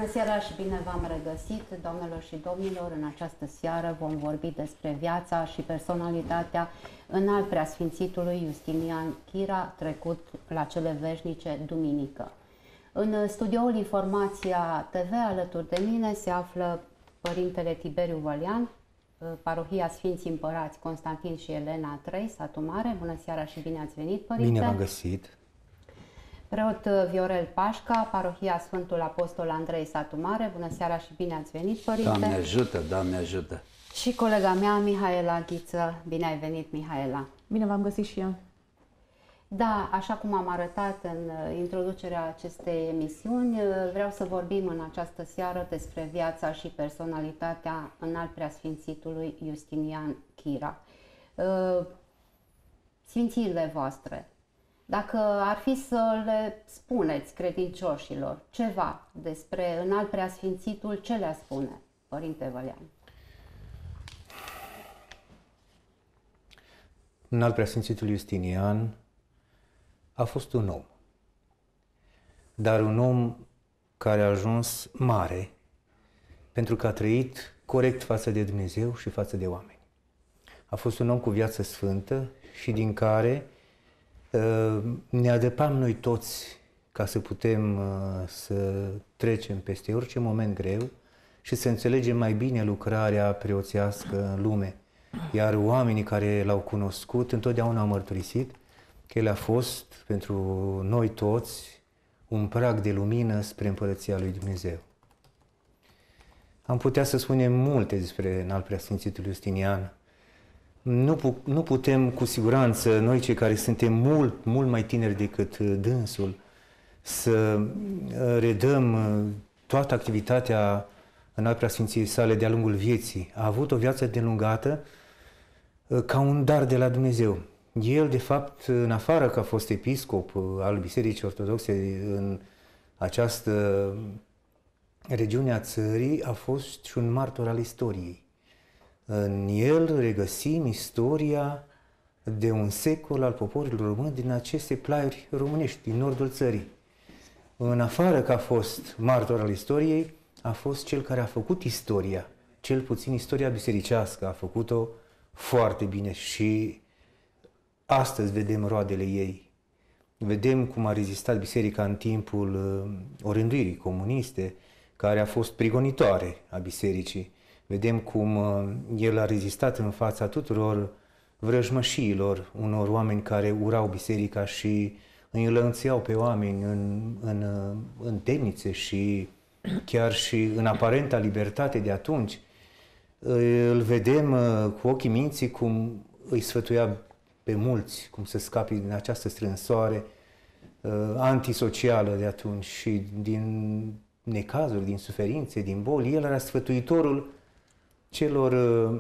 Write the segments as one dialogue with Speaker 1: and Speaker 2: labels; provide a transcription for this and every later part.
Speaker 1: seara și bine v-am regăsit, doamnelor și domnilor. În această seară vom vorbi despre viața și personalitatea înalt preasfințitului Justinian Chira, trecut la cele veșnice duminică. În studioul Informația TV, alături de mine, se află Părintele Tiberiu Vălean, Parohia Sfinții Împărați Constantin și Elena III, Satu Mare. Bună seara și bine ați venit, Părinte!
Speaker 2: Bine v-am găsit!
Speaker 1: Preot Viorel Pașca, Parohia Sfântul Apostol Andrei, Satu Mare. Bună seara și bine ați venit, Părinte!
Speaker 3: Doamne ajută, Doamne ajută!
Speaker 1: Și colega mea, Mihaela Ghiță. Bine ai venit, Mihaela!
Speaker 4: Bine v-am găsit și eu!
Speaker 1: Da, așa cum am arătat în introducerea acestei emisiuni, vreau să vorbim în această seară despre viața și personalitatea înalt preasfințitului Justinian Chira. Sfințiile voastre, dacă ar fi să le spuneți credincioșilor ceva despre înalt preasfințitul, ce le-a spune, Părinte Vălean?
Speaker 2: Înalt preasfințitul Justinian a fost un om, dar un om care a ajuns mare pentru că a trăit corect față de Dumnezeu și față de oameni. A fost un om cu viață sfântă și din care ne adăpam noi toți ca să putem să trecem peste orice moment greu și să înțelegem mai bine lucrarea preoțească în lume. Iar oamenii care l-au cunoscut întotdeauna au mărturisit că el a fost pentru noi toți un prag de lumină spre Împărăția lui Dumnezeu. Am putea să spunem multe despre înalt preasfințitul Justinian. Nu putem cu siguranță, noi cei care suntem mult mai tineri decât dânsul, să redăm toată activitatea înalt preasfinției sale de-a lungul vieții. A avut o viață delungată ca un dar de la Dumnezeu. El, de fapt, în afară că a fost episcop al Bisericii Ortodoxe în această regiune a țării, a fost și un martor al istoriei. În el regăsim istoria de un secol al poporilor români din aceste plaiuri românești, din nordul țării. În afară că a fost martor al istoriei, a fost cel care a făcut istoria, cel puțin istoria bisericească, a făcut-o foarte bine și astăzi vedem roadele ei. Vedem cum a rezistat biserica în timpul orânduirii comuniste, care a fost prigonitoare a bisericii. Vedem cum el a rezistat în fața tuturor vrăjmășiilor, unor oameni care urau biserica și îi înlănțeau pe oameni în temnițe și chiar și în aparenta libertate de atunci. Îl vedem cu ochii minții cum îi sfătuia pe mulți cum să scape din această strânsoare antisocială de atunci și din necazuri, din suferințe, din boli. El era sfătuitorul celor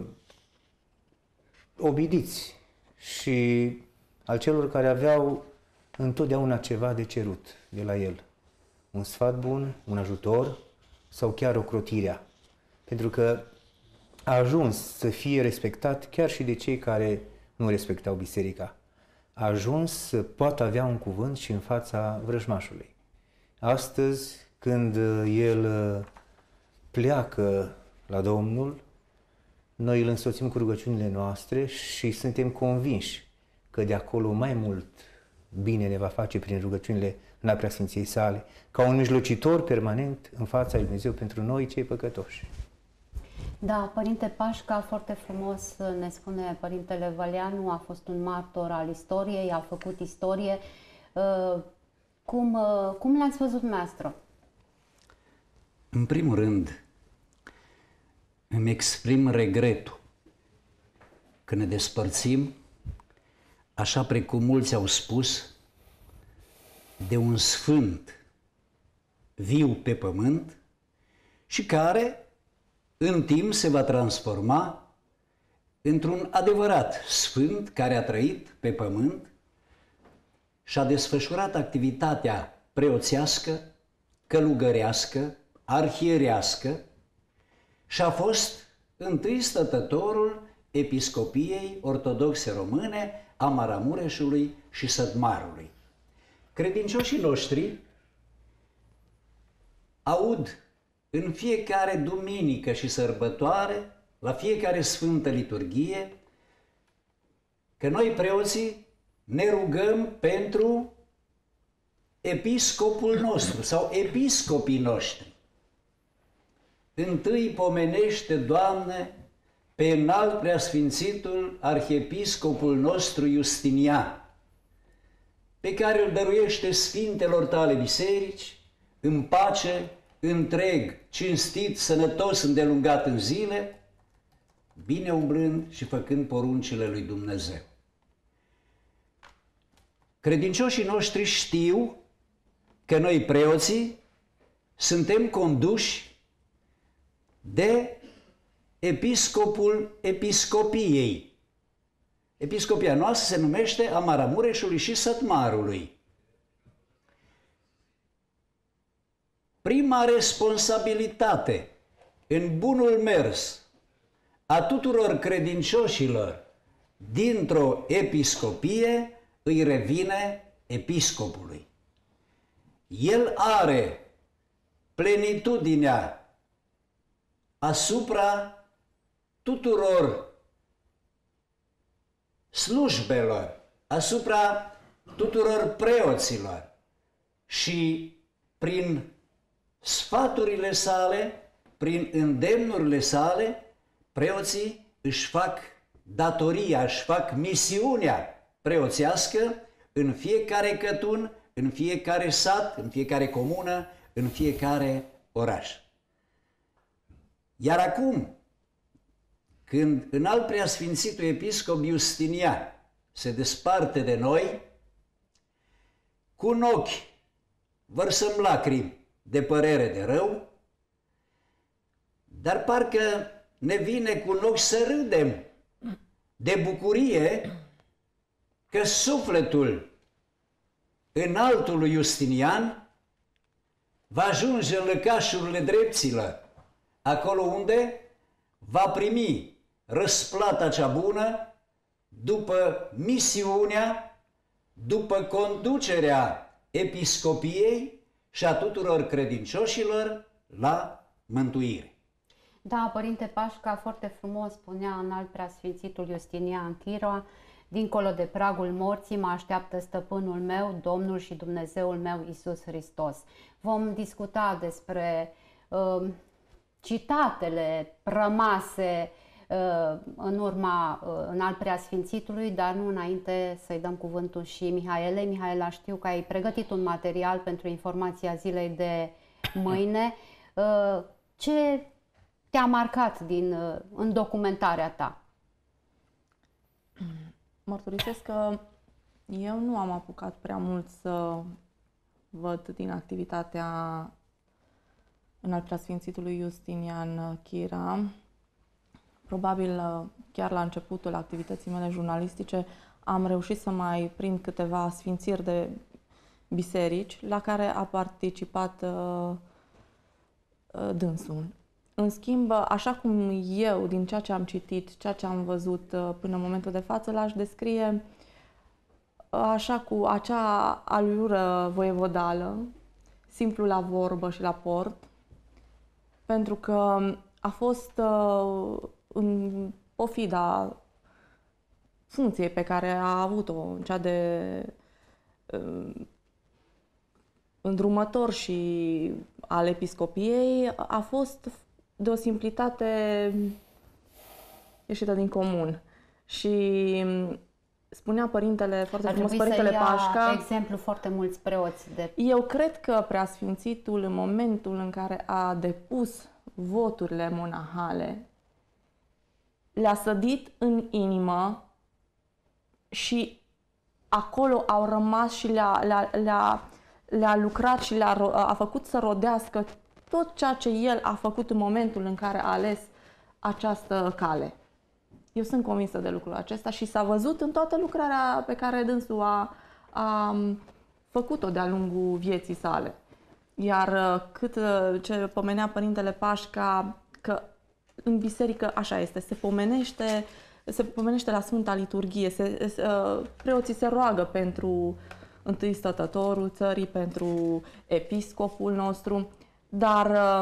Speaker 2: obidiți și al celor care aveau întotdeauna ceva de cerut de la el. Un sfat bun, un ajutor sau chiar ocrotirea. Pentru că a ajuns să fie respectat chiar și de cei care nu respectau biserica. A ajuns să poată avea un cuvânt și în fața vrăjmașului. Astăzi, când el pleacă la Domnul, noi îl însoțim cu rugăciunile noastre și suntem convinși că de acolo mai mult bine ne va face prin rugăciunile în preasfinției sale, ca un mijlocitor permanent în fața lui Dumnezeu pentru noi cei păcătoși.
Speaker 1: Da, Părinte Pașca, foarte frumos ne spune Părintele Văleanu, a fost un martor al istoriei, a făcut istorie. Cum l-ați văzut dumneavoastră?
Speaker 3: În primul rând, îmi exprim regretul că ne despărțim, așa precum mulți au spus, de un sfânt viu pe pământ și care în timp se va transforma într-un adevărat sfânt care a trăit pe pământ și a desfășurat activitatea preoțească, călugărească, arhierească și a fost întâi stătătorul Episcopiei Ortodoxe Române a Maramureșului și Sătmarului. Credincioșii noștri aud în fiecare duminică și sărbătoare, la fiecare Sfântă Liturghie, că noi preoții ne rugăm pentru episcopul nostru sau episcopii noștri. Întâi pomenește, Doamne, pe înalt preasfințitul arhiepiscopul nostru Justinian, pe care îl dăruiește sfintelor tale biserici, în pace, întreg, cinstit, sănătos, îndelungat în zile, bine umblând și făcând poruncile lui Dumnezeu. Credincioșii noștri știu că noi preoții suntem conduși de episcopul episcopiei. Episcopia noastră se numește a Maramureșului și Sătmarului. Prima responsabilitate în bunul mers a tuturor credincioșilor dintr-o episcopie îi revine episcopului. El are plenitudinea asupra tuturor slujbelor, asupra tuturor preoților și prin sfaturile sale, prin îndemnurile sale, preoții își fac datoria, își fac misiunea preoțească în fiecare cătun, în fiecare sat, în fiecare comună, în fiecare oraș. Iar acum, când înalt preasfințitul episcop Justinian se desparte de noi, cu un ochi vărsăm lacrimi de părere de rău, dar parcă ne vine cu un ochi să râdem de bucurie că sufletul înaltului Justinian va ajunge în lăcașurile drepților, acolo unde va primi răsplata cea bună după misiunea, după conducerea episcopiei și a tuturor credincioșilor la mântuire.
Speaker 1: Da, Părinte Pașca, foarte frumos spunea înalt preasfințitul Justinian Chira: dincolo de pragul morții mă așteaptă stăpânul meu, Domnul și Dumnezeul meu, Iisus Hristos. Vom discuta despre citatele rămase în urma înalt preasfințitului, dar nu înainte să-i dăm cuvântul și Mihaelei. Mihaela, știu că ai pregătit un material pentru informația zilei de mâine. Ce te-a marcat în documentarea ta?
Speaker 4: Mărturisesc că eu nu am apucat prea mult să văd din activitatea înalt preasfințitului Justinian Chira. Probabil chiar la începutul activității mele jurnalistice am reușit să mai prind câteva sfințiri de biserici la care a participat dânsul. În schimb, așa cum eu, din ceea ce am citit, ceea ce am văzut până în momentul de față, l-aș descrie așa, cu acea alură voievodală, simplu la vorbă și la port, pentru că a fost în pofida funcției pe care a avut-o, cea de îndrumător și al episcopiei, a fost de o simplitate ieșită din comun. Și spunea părintele, foarte frumos, Părintele Pașca,
Speaker 1: exemplu foarte mulți preoți de...
Speaker 4: Eu cred că preasfințitul, în momentul în care a depus voturile monahale, le-a sădit în inimă și acolo au rămas și le-a lucrat și a făcut să rodească tot ceea ce el a făcut în momentul în care a ales această cale. Eu sunt convinsă de lucrul acesta și s-a văzut în toată lucrarea pe care dânsul a făcut-o de-a lungul vieții sale. Iar cât ce pomenea Părintele Pașca, că în biserică așa este, se pomenește la Sfânta Liturghie, preoții se roagă pentru întâi stătătorul țării, pentru episcopul nostru, dar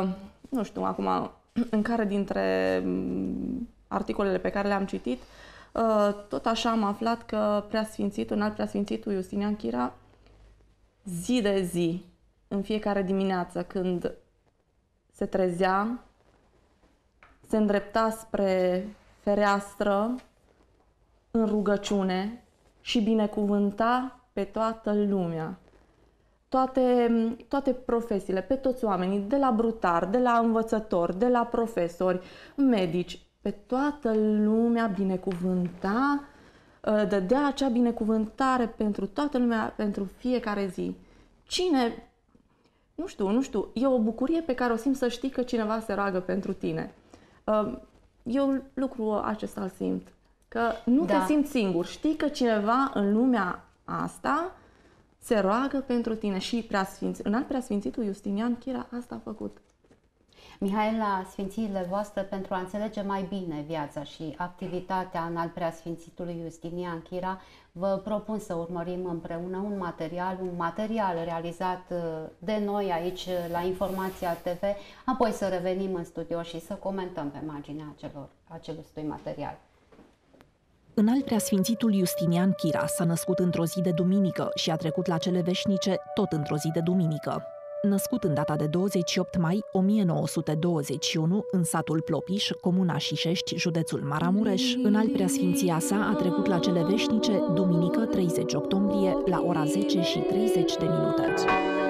Speaker 4: nu știu acum în care dintre articolele pe care le-am citit, tot așa am aflat că înalt preasfințitul Justinian Chira, zi de zi, în fiecare dimineață când se trezea, se îndrepta spre fereastră în rugăciune și binecuvânta pe toată lumea. Toate profesiile, pe toți oamenii, de la brutari, de la învățători, de la profesori, medici, pe toată lumea binecuvânta, dădea acea binecuvântare pentru toată lumea, pentru fiecare zi. Cine, nu știu, e o bucurie pe care o simt să știi că cineva se roagă pentru tine. Eu lucrul acesta îl simt, că nu te simți singur, știi că cineva în lumea asta se roagă pentru tine și înalt preasfințitul Justinian Chira asta a făcut.
Speaker 1: Mihai, la sfințiile voastre, pentru a înțelege mai bine viața și activitatea înalt preasfințitului Justinian Chira, vă propun să urmărim împreună un material realizat de noi aici la Informația TV, apoi să revenim în studio și să comentăm pe marginea acelui material.
Speaker 5: Înalt preasfințitul Justinian Chira s-a născut într-o zi de duminică și a trecut la cele veșnice tot într-o zi de duminică. Născut în data de 28 mai 1921 în satul Plopiș, comuna Șișești, județul Maramureș, înalt preasfinția sa a trecut la cele veșnice duminică 30 octombrie la ora 10:30.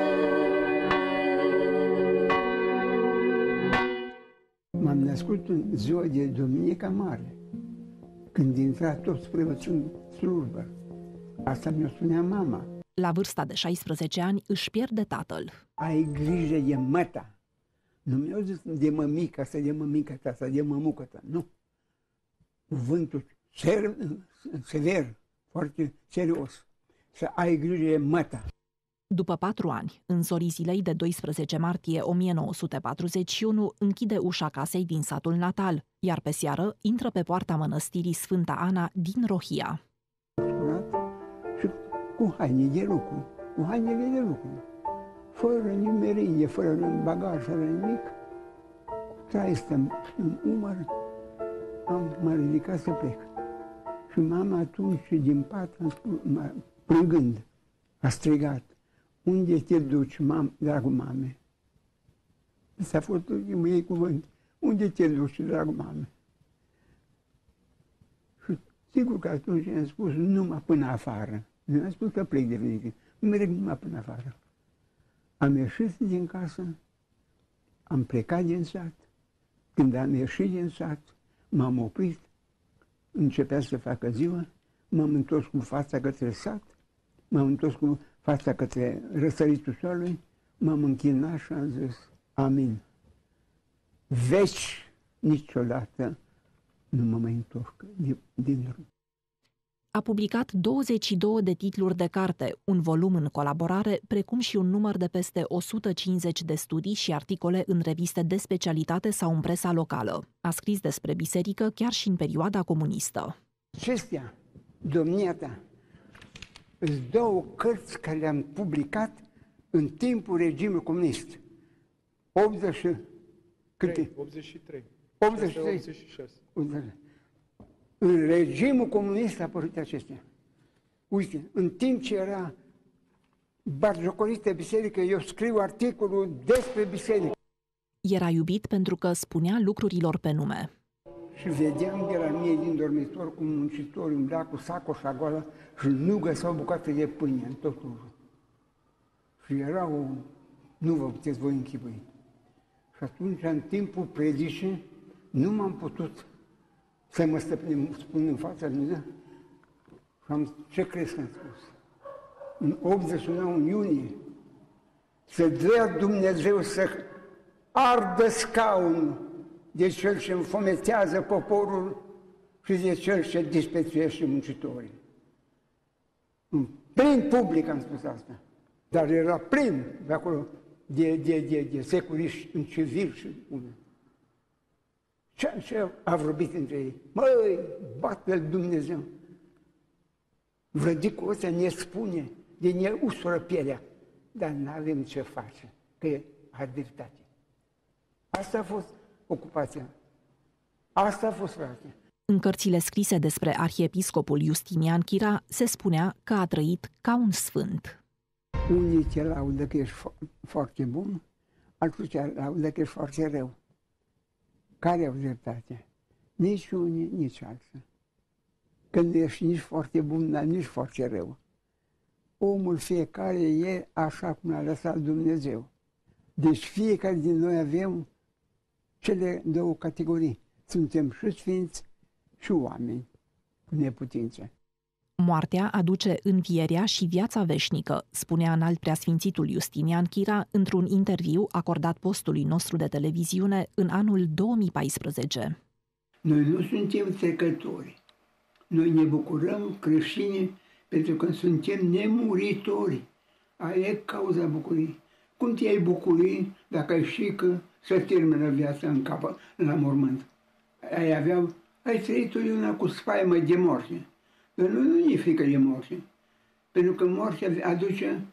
Speaker 6: M-am născut în ziua de duminică mare, când intra toți preoții în slujbă. Asta mi-o spunea mama.
Speaker 5: La vârsta de 16 ani își pierde tatăl.
Speaker 6: Ai grijă de măta. Nu mi-au zis de mămica asta, de mămica ta, asta, de mămuca ta. Nu. Cuvântul sever, foarte serios. Să ai grijă de măta.
Speaker 5: După 4 ani, în zorii zilei de 12 martie 1941, închide ușa casei din satul natal, iar pe seară intră pe poarta mănăstirii Sfânta Ana din Rohia.
Speaker 6: Și cu haine de lucru, cu hainele de lucru, fără nimerie, fără bagaj, fără nimic. Traistă în umăr, m-a ridicat să plec. Și mama atunci, din pat, plângând, a strigat: unde te duci, dragul mame? Ăsta a fost ultimul ei cuvânt. Unde te duci, dragul mame? Și sigur că atunci i-am spus numai până afară. Nu am spus că plec de venică. Merg numai până afară. Am ieșit din casă, am plecat din sat. Când am ieșit din sat, m-am oprit, începea să facă ziua, m-am întors cu fața către sat, m-am întors cu fața către răsăritul soarelui, m-am închinat și am zis: amin. Veci niciodată nu mă mai întorc din drum.
Speaker 5: A publicat 22 de titluri de carte, un volum în colaborare, precum și un număr de peste 150 de studii și articole în reviste de specialitate sau în presa locală. A scris despre biserică chiar și în perioada comunistă.
Speaker 6: Acestea, domnia ta, îs două cărți care le-am publicat în timpul regimului comunist. 83.
Speaker 7: 83.
Speaker 6: 86. În regimul comunist a apărut acestea. Uite, în timp ce era batjocorită biserică, eu scriu articolul despre biserică.
Speaker 5: Era iubit pentru că spunea lucrurilor pe nume.
Speaker 6: Și vedeam de la mine din dormitor cum muncitorii umbla cu sacoșa goală și nu găseau bucată de pâine în totul. Și era nu vă puteți voi închipui. Și atunci, în timpul predicii, nu m-am putut să mă spun în fața lui Dumnezeu. Și ce crezi că am spus? În 89, în iunie, să dea Dumnezeu să ardă scaunul de cel ce înfometează poporul și de cel ce disprețuiește muncitorii. În plin public am spus asta, dar era plin de acolo de securiști în civil și unul. Ce a vorbit între ei? Măi, bate-l Dumnezeu! Vlădicul ăsta ne spune, de ne usură pielea, dar nu avem ce face, că are dreptate. Asta a fost ocupația. Asta a fost, frate.
Speaker 5: În cărțile scrise despre arhiepiscopul Justinian Chira se spunea că a trăit ca un sfânt.
Speaker 6: Unii te laudă că ești foarte bun, alții te laudă că ești foarte rău. Care au dreptate? Nici unii, nici alții. Când ești nici foarte bun, dar nici foarte rău. Omul fiecare e așa cum l-a lăsat Dumnezeu. Deci fiecare din noi avem cele două categorii. Suntem și sfinți și oameni cu neputințe.
Speaker 5: Moartea aduce învierea și viața veșnică, spunea înalt preasfințitul Justinian Chira într-un interviu acordat postului nostru de televiziune în anul 2014.
Speaker 6: Noi nu suntem trecători. Noi ne bucurăm creștini pentru că suntem nemuritori. Aia e cauza bucuriei. Cum te-ai bucuri dacă ai ști că se termină viața în capă, la mormânt? Ai trăit una cu spaimă de moarte. Dar nu e frică de moarte. Pentru că moartea aduce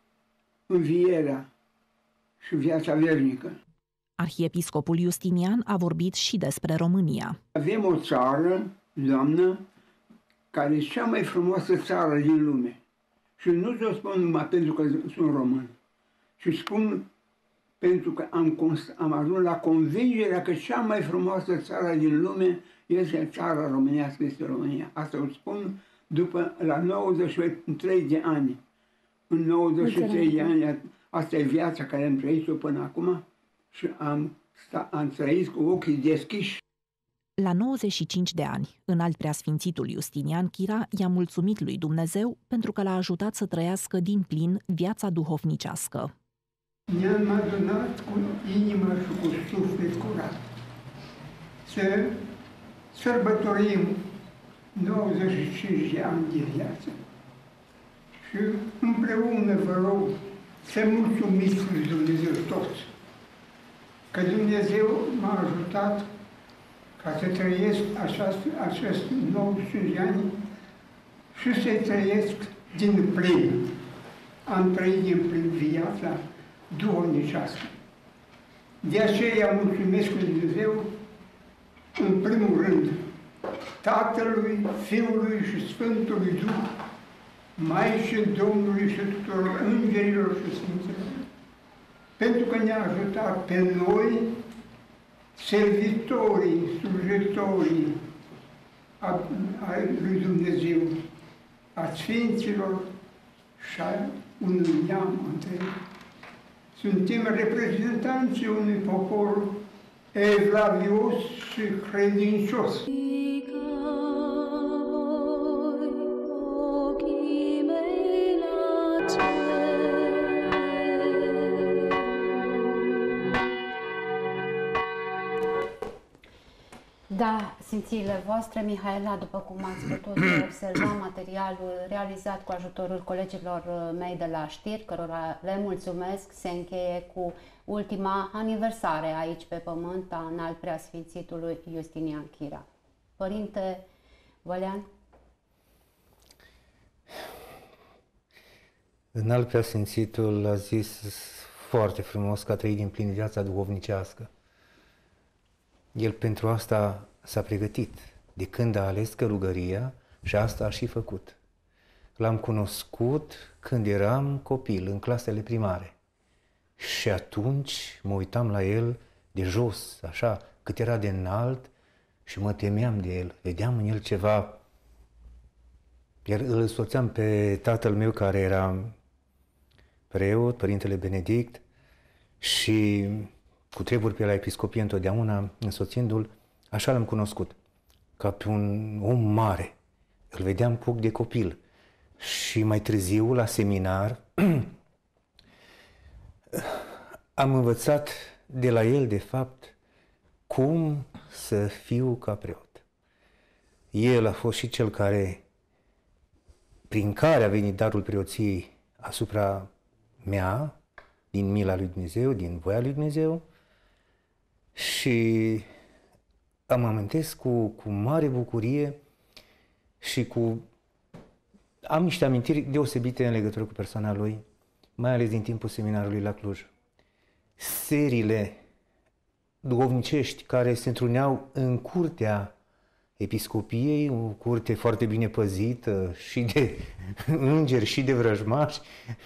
Speaker 6: învierea și viața veșnică.
Speaker 5: Arhiepiscopul Justinian a vorbit și despre România.
Speaker 6: Avem o țară, Doamnă, care e cea mai frumoasă țară din lume. Și nu ți-o spun numai pentru că sunt român, ci spun pentru că am ajuns la convingerea că cea mai frumoasă țară din lume este țara românească, este România. Asta o spun la 93 de ani. În 93 de ani, asta e viața care am trăit-o până acum și am trăit cu ochii deschiși.
Speaker 5: La 95 de ani, înalt preasfințitul Justinian Chira i-a mulțumit lui Dumnezeu pentru că l-a ajutat să trăiască din plin viața duhovnicească.
Speaker 6: Ne-am adunat cu inima și cu suflet curat să sărbătorim 95 de ani de viață. Și împreună vă rog să mulțumiți lui Dumnezeu toți, că Dumnezeu m-a ajutat ca să trăiesc acest 95 de ani și să trăiesc din plin. Am trăit din plin viața duhovnicească. De aceea mulțumesc lui Dumnezeu, în primul rând, Tatălui, Fiului și Sfântului Duh, Maicii Domnului și tuturor îngerilor și sfinților, pentru că ne-a ajutat pe noi, servitorii, slujitorii ai lui Dumnezeu, a sfinților și a unui neam întreg. Suntem reprezentanții unui popor evlavios și credincios.
Speaker 1: Da, simțirile voastre, Mihaela, după cum ați putut observa materialul realizat cu ajutorul colegilor mei de la știri, cărora le mulțumesc, se încheie cu ultima aniversare aici pe pământ a înalt preasfințitului Justinian Chira. Părinte Vălean?
Speaker 2: Înalt preasfințitul a zis foarte frumos că a trăit din plin viața duhovnicească. El pentru asta s-a pregătit, de când a ales călugăria și asta a și făcut. L-am cunoscut când eram copil, în clasele primare. Și atunci mă uitam la el de jos, așa, cât era de înalt și mă temeam de el. Vedeam în el ceva. Iar îl însoțeam pe tatăl meu care era preot, Părintele Benedict, și cu treburi pe la episcopie întotdeauna, însoțindu-l, așa l-am cunoscut, ca pe un om mare. Îl vedeam cu ochi de copil. Și mai târziu, la seminar, am învățat de la el, de fapt, cum să fiu ca preot. El a fost și cel care, prin care a venit darul preoției asupra mea, din mila lui Dumnezeu, din voia lui Dumnezeu, și am amintesc cu mare bucurie și am niște amintiri deosebite în legătură cu persoana lui, mai ales din timpul seminarului la Cluj. Serile duhovnicești care se întruneau în curtea episcopiei, o curte foarte bine păzită și de îngeri și de vrăjmași.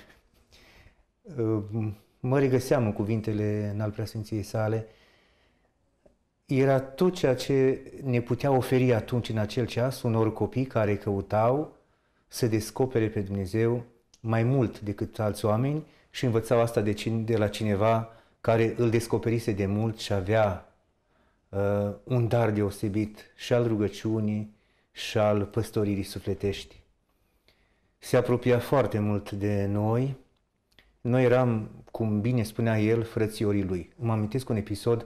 Speaker 2: Mă regăseam în cuvintele Înalt Preasfinției sale. Era tot ceea ce ne putea oferi atunci, în acel ceas, unor copii care căutau să descopere pe Dumnezeu mai mult decât alți oameni și învățau asta de la cineva care îl descoperise de mult și avea un dar deosebit și al rugăciunii și al păstoririi sufletești. Se apropia foarte mult de noi. Noi eram, cum bine spunea el, frățiorii lui. Îmi amintesc un episod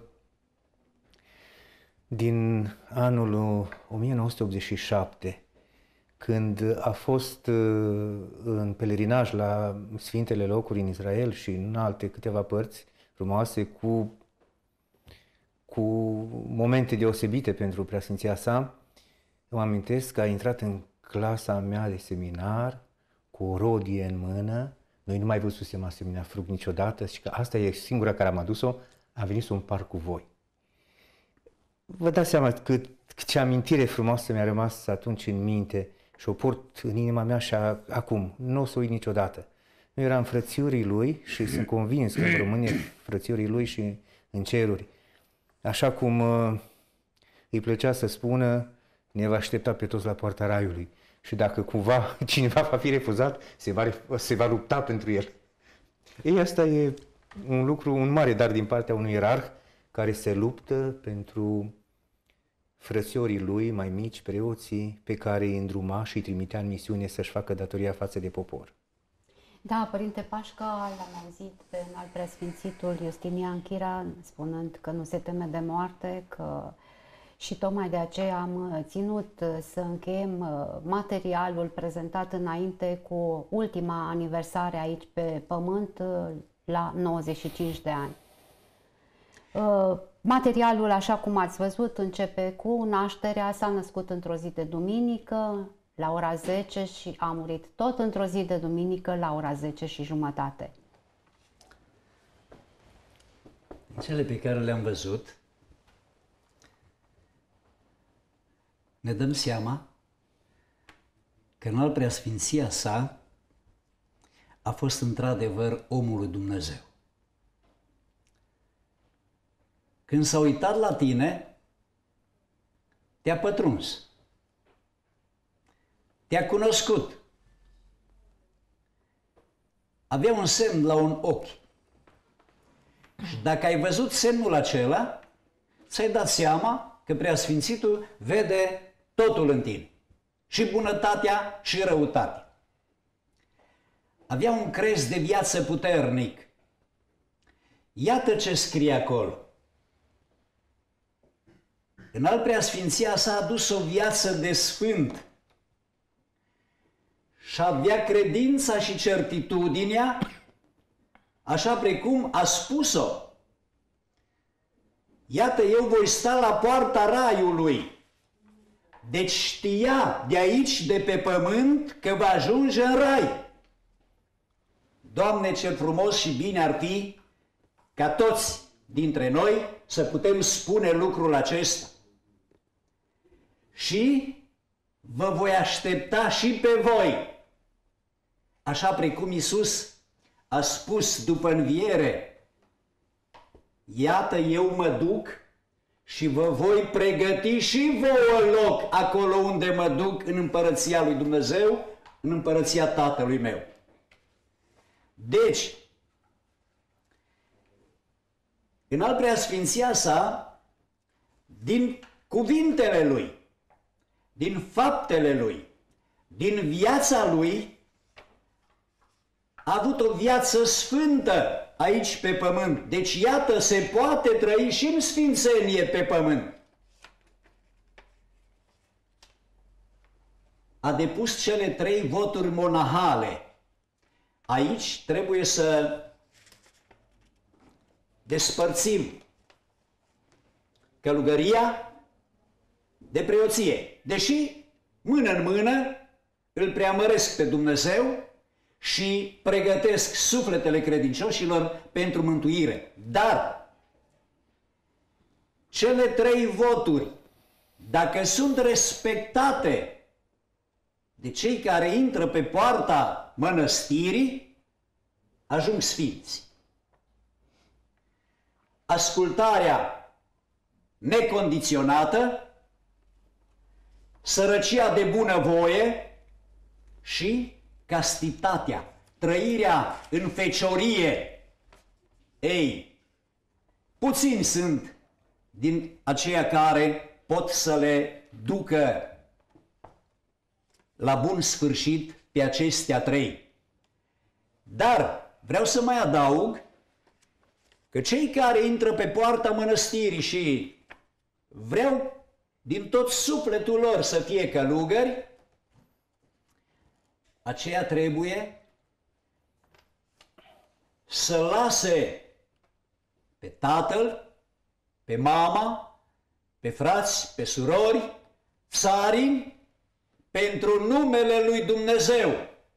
Speaker 2: din anul 1987, când a fost în pelerinaj la Sfintele Locuri în Israel și în alte câteva părți frumoase, cu momente deosebite pentru Preasfinția sa. Îmi amintesc că a intrat în clasa mea de seminar cu o rodie în mână. Noi nu mai văzusem asemenea fruct niciodată și că asta e singura care am adus-o, a venit să o împart cu voi. Vă dați seama ce amintire frumoasă mi-a rămas atunci în minte și o port în inima mea și acum, nu o să uit niciodată. Noi eram frățiorii lui și sunt convins că vom rămâne frățiorii lui și în ceruri. Așa cum îi plăcea să spună, ne va aștepta pe toți la poarta raiului. Și dacă cumva cineva va fi refuzat, se va lupta pentru el. Ei, asta e un mare dar din partea unui ierarh care se luptă pentru frățiorii lui mai mici, preoții, pe care îi îndruma și îi trimitea în misiune să-și facă datoria față de popor.
Speaker 1: Da, Părinte Pașca, l-am auzit pe Înalt Preasfințitul Justinian Chira spunând că nu se teme de moarte, că și tocmai de aceea am ținut să încheiem materialul prezentat înainte cu ultima aniversare aici pe pământ la 95 de ani. Materialul, așa cum ați văzut, începe cu nașterea, s-a născut într-o zi de duminică la ora 10 și a murit tot într-o zi de duminică la ora 10:30.
Speaker 3: Cele pe care le-am văzut, ne dăm seama că Înalt Preasfinția sa a fost într-adevăr omul lui Dumnezeu. Când s-a uitat la tine, te-a pătruns, te-a cunoscut. Avea un semn la un ochi. Și dacă ai văzut semnul acela, ți-ai dat seama că Preasfințitul vede totul în tine, și bunătatea și răutatea. Avea un crez de viață puternic. Iată ce scrie acolo. Înalt Preasfinția s-a adus o viață de sfânt și avea credința și certitudinea, așa precum a spus-o. Iată, eu voi sta la poarta raiului. Deci știa de aici, de pe pământ, că va ajunge în rai. Doamne, ce frumos și bine ar fi ca toți dintre noi să putem spune lucrul acesta. Și vă voi aștepta și pe voi. Așa precum Iisus a spus după înviere, iată, eu mă duc și vă voi pregăti și vouă loc acolo unde mă duc, în împărăția lui Dumnezeu, în împărăția Tatălui meu. Deci, Înalt Preasfinția sa, din cuvintele lui, din faptele lui, din viața lui, a avut o viață sfântă aici pe pământ. Deci iată, se poate trăi și în sfințenie pe pământ. A depus cele 3 voturi monahale. Aici trebuie să despărțim călugăria de preoție. Deși mână în mână îl preamăresc pe Dumnezeu și pregătesc sufletele credincioșilor pentru mântuire. Dar cele 3 voturi, dacă sunt respectate de cei care intră pe poarta mănăstirii, ajung sfinți. Ascultarea necondiționată, sărăcia de bunăvoie și castitatea, trăirea în feciorie. Ei, puțini sunt din aceia care pot să le ducă la bun sfârșit pe acestea 3. Dar vreau să mai adaug că cei care intră pe poarta mănăstirii și vreau din tot sufletul lor să fie călugări, aceia trebuie să lase pe tatăl, pe mama, pe frați, pe surori, țarini, pentru numele lui Dumnezeu.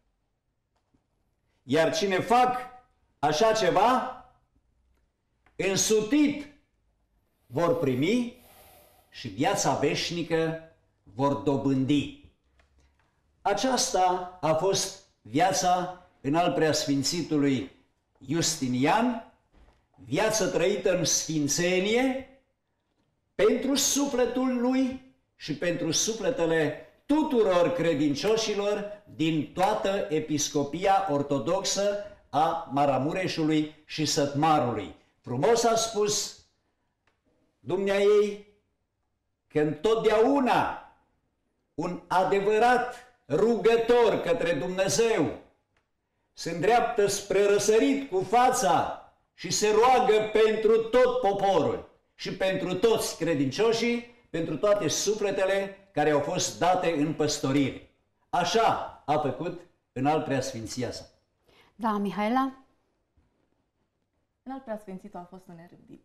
Speaker 3: Iar cine fac așa ceva, însutit vor primi și viața veșnică vor dobândi. Aceasta a fost viața înalt preasfințitului Justinian, viață trăită în sfințenie pentru sufletul lui și pentru sufletele tuturor credincioșilor din toată episcopia ortodoxă a Maramureșului și Sătmarului. Frumos a spus dumneaei că întotdeauna un adevărat rugător către Dumnezeu se îndreaptă spre răsărit cu fața și se roagă pentru tot poporul și pentru toți credincioșii, pentru toate sufletele care au fost date în păstorire. Așa a făcut înalt preasfinția sa.
Speaker 1: Da, Mihaela?
Speaker 4: Înalt preasfințitul a fost un erudit.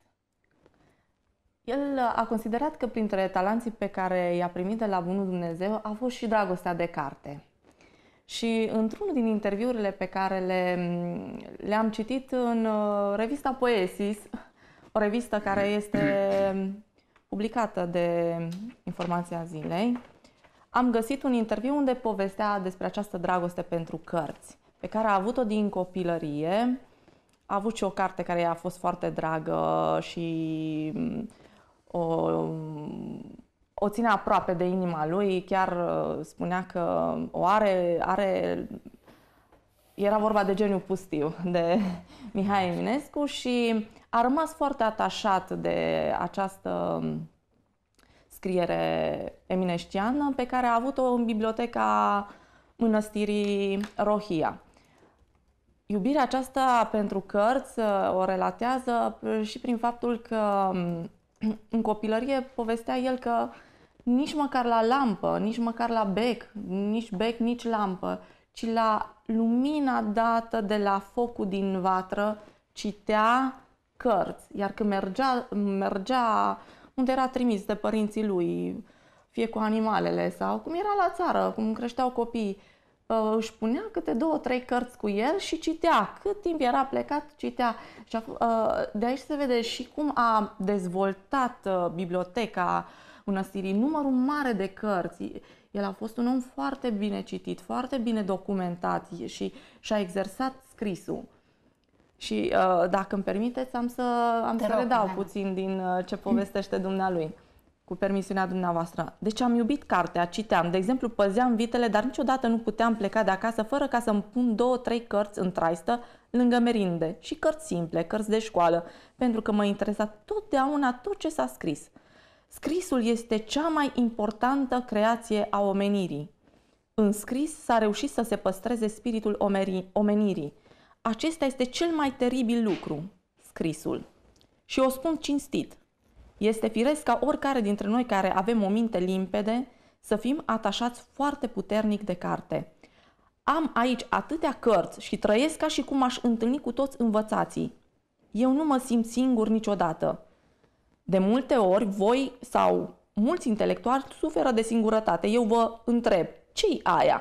Speaker 4: El a considerat că printre talanții pe care i-a primit de la Bunul Dumnezeu a fost și dragostea de carte. Și într-unul din interviurile pe care le-am citit în revista Poesis, o revistă care este publicată de Informația Zilei, am găsit un interviu unde povestea despre această dragoste pentru cărți, pe care a avut-o din copilărie. A avut și o carte care i-a fost foarte dragă și o ține aproape de inima lui, chiar spunea că o are. Era vorba de Geniu Pustiu, de Mihai Eminescu, și a rămas foarte atașat de această scriere eminesciană pe care a avut-o în biblioteca mănăstirii Rohia. Iubirea aceasta pentru cărți o relatează și prin faptul că în copilărie povestea el că nici măcar la lampă, nici măcar la bec, nici lampă, ci la lumina dată de la focul din vatră citea cărți. Iar când mergea unde era trimis de părinții lui, fie cu animalele sau cum era la țară, cum creșteau copiii, își punea câte 2-3 cărți cu el și citea. Cât timp era plecat, citea. Și de aici se vede și cum a dezvoltat biblioteca mănăstirii, numărul mare de cărți. El a fost un om foarte bine citit, foarte bine documentat și și-a exersat scrisul. Și dacă îmi permiteți, am să redau puțin din ce povestește dumnealui, cu permisiunea dumneavoastră. Deci am iubit cartea, citeam, de exemplu păzeam vitele, dar niciodată nu puteam pleca de acasă fără ca să-mi pun 2-3 cărți în traistă lângă merinde și cărți simple, cărți de școală, pentru că mă interesa totdeauna tot ce s-a scris. Scrisul este cea mai importantă creație a omenirii. În scris s-a reușit să se păstreze spiritul omenirii. Acesta este cel mai teribil lucru, scrisul. Și o spun cinstit. Este firesc ca oricare dintre noi care avem o minte limpede să fim atașați foarte puternic de carte. Am aici atâtea cărți și trăiesc ca și cum aș întâlni cu toți învățații. Eu nu mă simt singur niciodată. De multe ori, voi sau mulți intelectuali suferă de singurătate. Eu vă întreb, ce-i aia?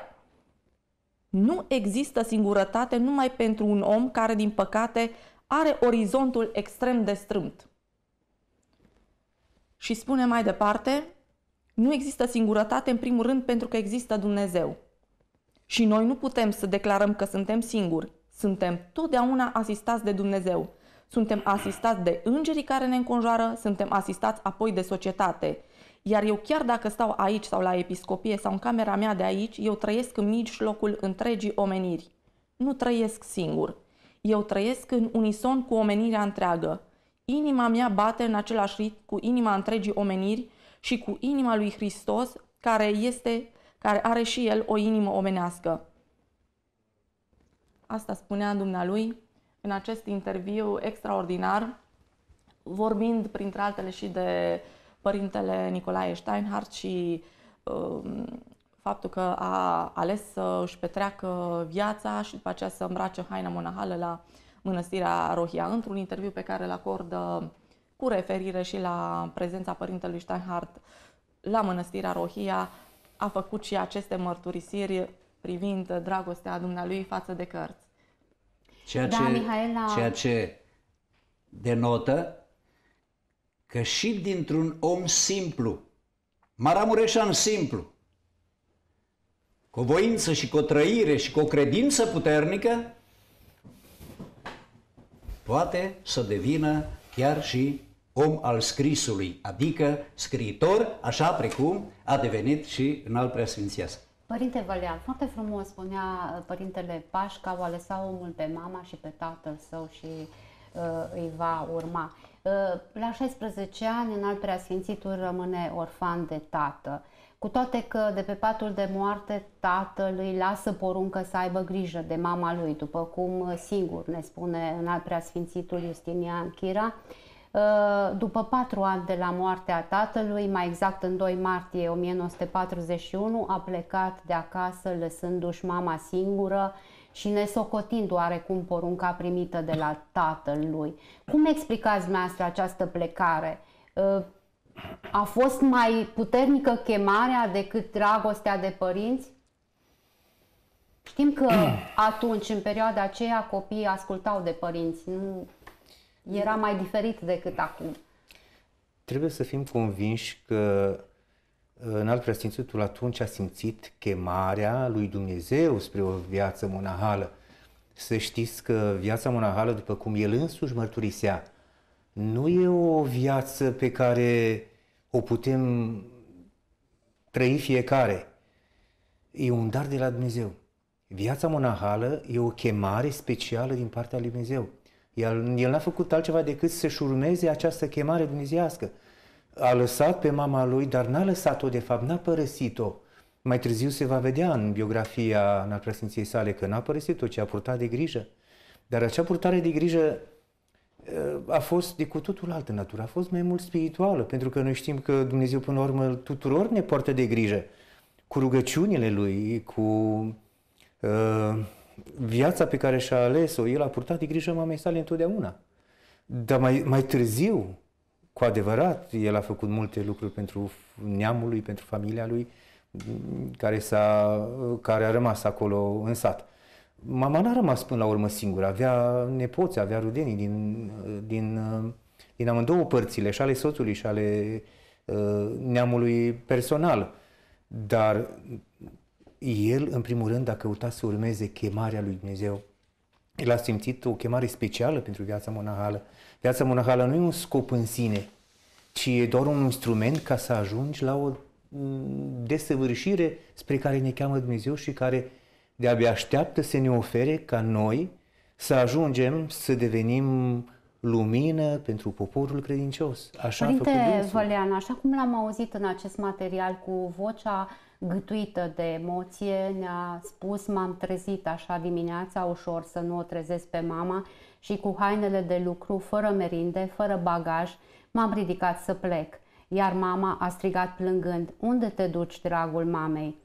Speaker 4: Nu există singurătate numai pentru un om care, din păcate, are orizontul extrem de strâmt. Și spune mai departe, nu există singurătate în primul rând pentru că există Dumnezeu. Și noi nu putem să declarăm că suntem singuri. Suntem totdeauna asistați de Dumnezeu. Suntem asistați de îngerii care ne înconjoară, suntem asistați apoi de societate. Iar eu chiar dacă stau aici sau la episcopie sau în camera mea de aici, eu trăiesc în mijlocul întregii omeniri. Nu trăiesc singur. Eu trăiesc în unison cu omenirea întreagă. Inima mea bate în același ritm cu inima întregii omeniri și cu inima lui Hristos, care are și el o inimă omenească. Asta spunea dumnealui în acest interviu extraordinar, vorbind printre altele și de părintele Nicolae Steinhardt și faptul că a ales să își petreacă viața și după aceea să îmbrace haina monahală la Mănăstirea Rohia. Într-un interviu pe care îl acordă cu referire și la prezența părintelui Steinhardt la Mănăstirea Rohia, a făcut și aceste mărturisiri privind dragostea dumnealui față de cărți.
Speaker 3: Ceea ce denotă că și dintr-un om simplu, maramureșan simplu, cu o voință și cu o trăire și cu o credință puternică, poate să devină chiar și om al scrisului, adică scriitor, așa precum a devenit și înalt preasfințias.
Speaker 1: Părinte Vălean, foarte frumos spunea părintele Pașca, va lăsa omul pe mama și pe tatăl său și îi va urma. La 16 ani, înalt preasfințitul rămâne orfan de tată. Cu toate că de pe patul de moarte tatăl îi lasă poruncă să aibă grijă de mama lui, după cum singur ne spune înalt preasfințitul Justinian Chira. După 4 ani de la moartea tatălui, mai exact în 2 martie 1941, a plecat de acasă lăsându-și mama singură și nesocotind oarecum porunca primită de la tatăl lui. Cum explicați dumneavoastră această plecare? A fost mai puternică chemarea decât dragostea de părinți? Știm că atunci, în perioada aceea, copiii ascultau de părinți. Nu era mai diferit decât acum.
Speaker 2: Trebuie să fim convinși că înalt preasfințitul atunci a simțit chemarea lui Dumnezeu spre o viață monahală. Să știți că viața monahală, după cum el însuși mărturisea, nu e o viață pe care o putem trăi fiecare. E un dar de la Dumnezeu. Viața monahală e o chemare specială din partea lui Dumnezeu. El n-a făcut altceva decât să-și urmeze această chemare dumnezeiască. A lăsat pe mama lui, dar n-a lăsat-o de fapt, n-a părăsit-o. Mai târziu se va vedea în biografia înalt preasfinției sale că n-a părăsit-o, ci a purtat de grijă. Dar acea purtare de grijă a fost de cu totul altă natură, a fost mai mult spirituală, pentru că noi știm că Dumnezeu până la urmă tuturor ne poartă de grijă, cu rugăciunile Lui, cu viața pe care și-a ales-o. El a purtat de grijă mamei sale întotdeauna. Dar mai târziu, cu adevărat, el a făcut multe lucruri pentru neamul lui, pentru familia lui, care a rămas acolo în sat. Mama n-a rămas până la urmă singură, avea nepoți, avea rudenii din amândouă părțile, și ale soțului și ale neamului personal. Dar el, în primul rând, a căutat să urmeze chemarea lui Dumnezeu. El a simțit o chemare specială pentru viața monahală. Viața monahală nu e un scop în sine, ci e doar un instrument ca să ajungi la o desăvârșire spre care ne cheamă Dumnezeu și care de-abia așteaptă să ne ofere ca noi să ajungem să devenim lumină pentru poporul credincios. Așa
Speaker 1: Părinte
Speaker 2: a făcut Dânsul.
Speaker 1: Vălean, așa cum l-am auzit în acest material cu vocea gâtuită de emoție, ne-a spus: m-am trezit așa dimineața, ușor să nu o trezesc pe mama, și cu hainele de lucru, fără merinde, fără bagaj, m-am ridicat să plec. Iar mama a strigat plângând: unde te duci, dragul mamei?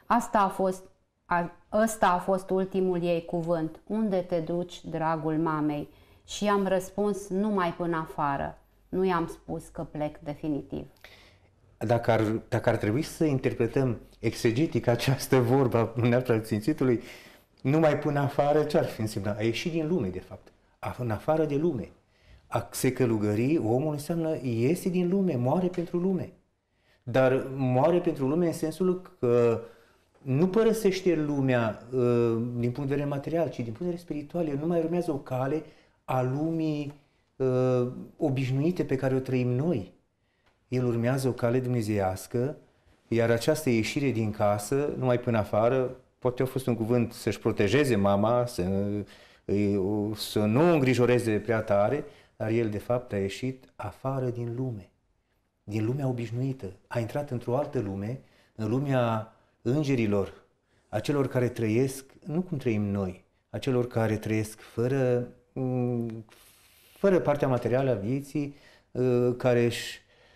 Speaker 1: Ăsta a fost ultimul ei cuvânt: unde te duci, dragul mamei? Și i-am răspuns: numai până afară. Nu i-am spus că plec definitiv.
Speaker 2: Dacă ar trebui să interpretăm exegetic această vorbă a înalt preasfințitului, numai până afară, ce ar fi însemnat? A ieșit din lume, de fapt. În afară de lume. A se călugări, omul înseamnă iese din lume, moare pentru lume. Dar moare pentru lume în sensul că nu părăsește lumea din punct de vedere material, ci din punct de vedere spiritual. El nu mai urmează o cale a lumii obișnuite pe care o trăim noi. El urmează o cale dumnezeiască, iar această ieșire din casă, numai până afară, poate a fost un cuvânt să-și protejeze mama, să nu îngrijoreze prea tare, dar el de fapt a ieșit afară din lume, din lumea obișnuită. A intrat într-o altă lume, în lumea îngerilor, a celor care trăiesc, nu cum trăim noi, a celor care trăiesc fără partea materială a vieții, care își,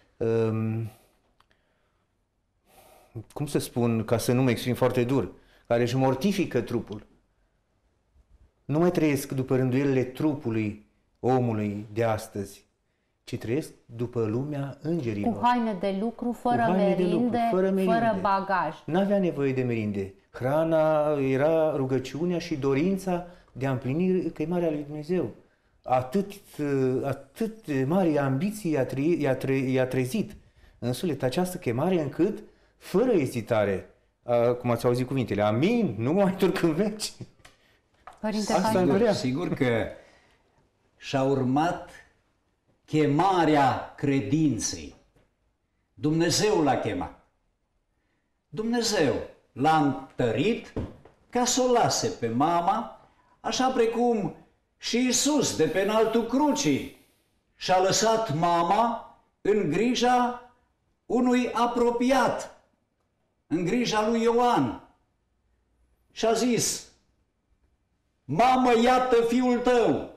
Speaker 2: cum să spun, ca să nu mă exprim foarte dur, care își mortifică trupul. Nu mai trăiesc după rânduielile trupului omului de astăzi, ci trăiesc după lumea îngerilor.
Speaker 1: Cu haine de lucru, fără merinde, fără bagaj.
Speaker 2: N-avea nevoie de merinde. Hrana era rugăciunea și dorința de a împlini chemarea lui Dumnezeu. Atât mari ambiții i-a trezit în suflet această chemare, încât, fără ezitare, cum ați auzit cuvintele, amin, nu mă mai întorc în veci.
Speaker 1: Părinte,
Speaker 3: sigur că și-a urmat chemarea credinței. Dumnezeu l-a chemat. Dumnezeu l-a întărit ca să o lase pe mama, așa precum și Iisus de pe înaltul crucii și-a lăsat mama în grija unui apropiat, în grija lui Ioan. Și a zis: mamă, iată fiul tău!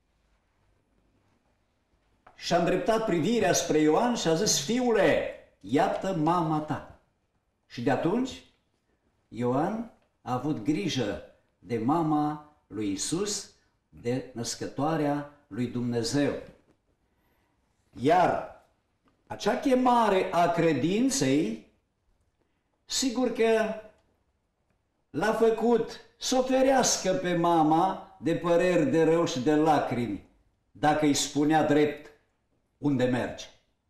Speaker 3: Și-a îndreptat privirea spre Ioan și a zis: fiule, iată mama ta. Și de atunci Ioan a avut grijă de mama lui Iisus, de născătoarea lui Dumnezeu. Iar acea chemare a credinței, sigur că l-a făcut să o ferească pe mama de păreri de rău și de lacrimi, dacă îi spunea drept unde merge.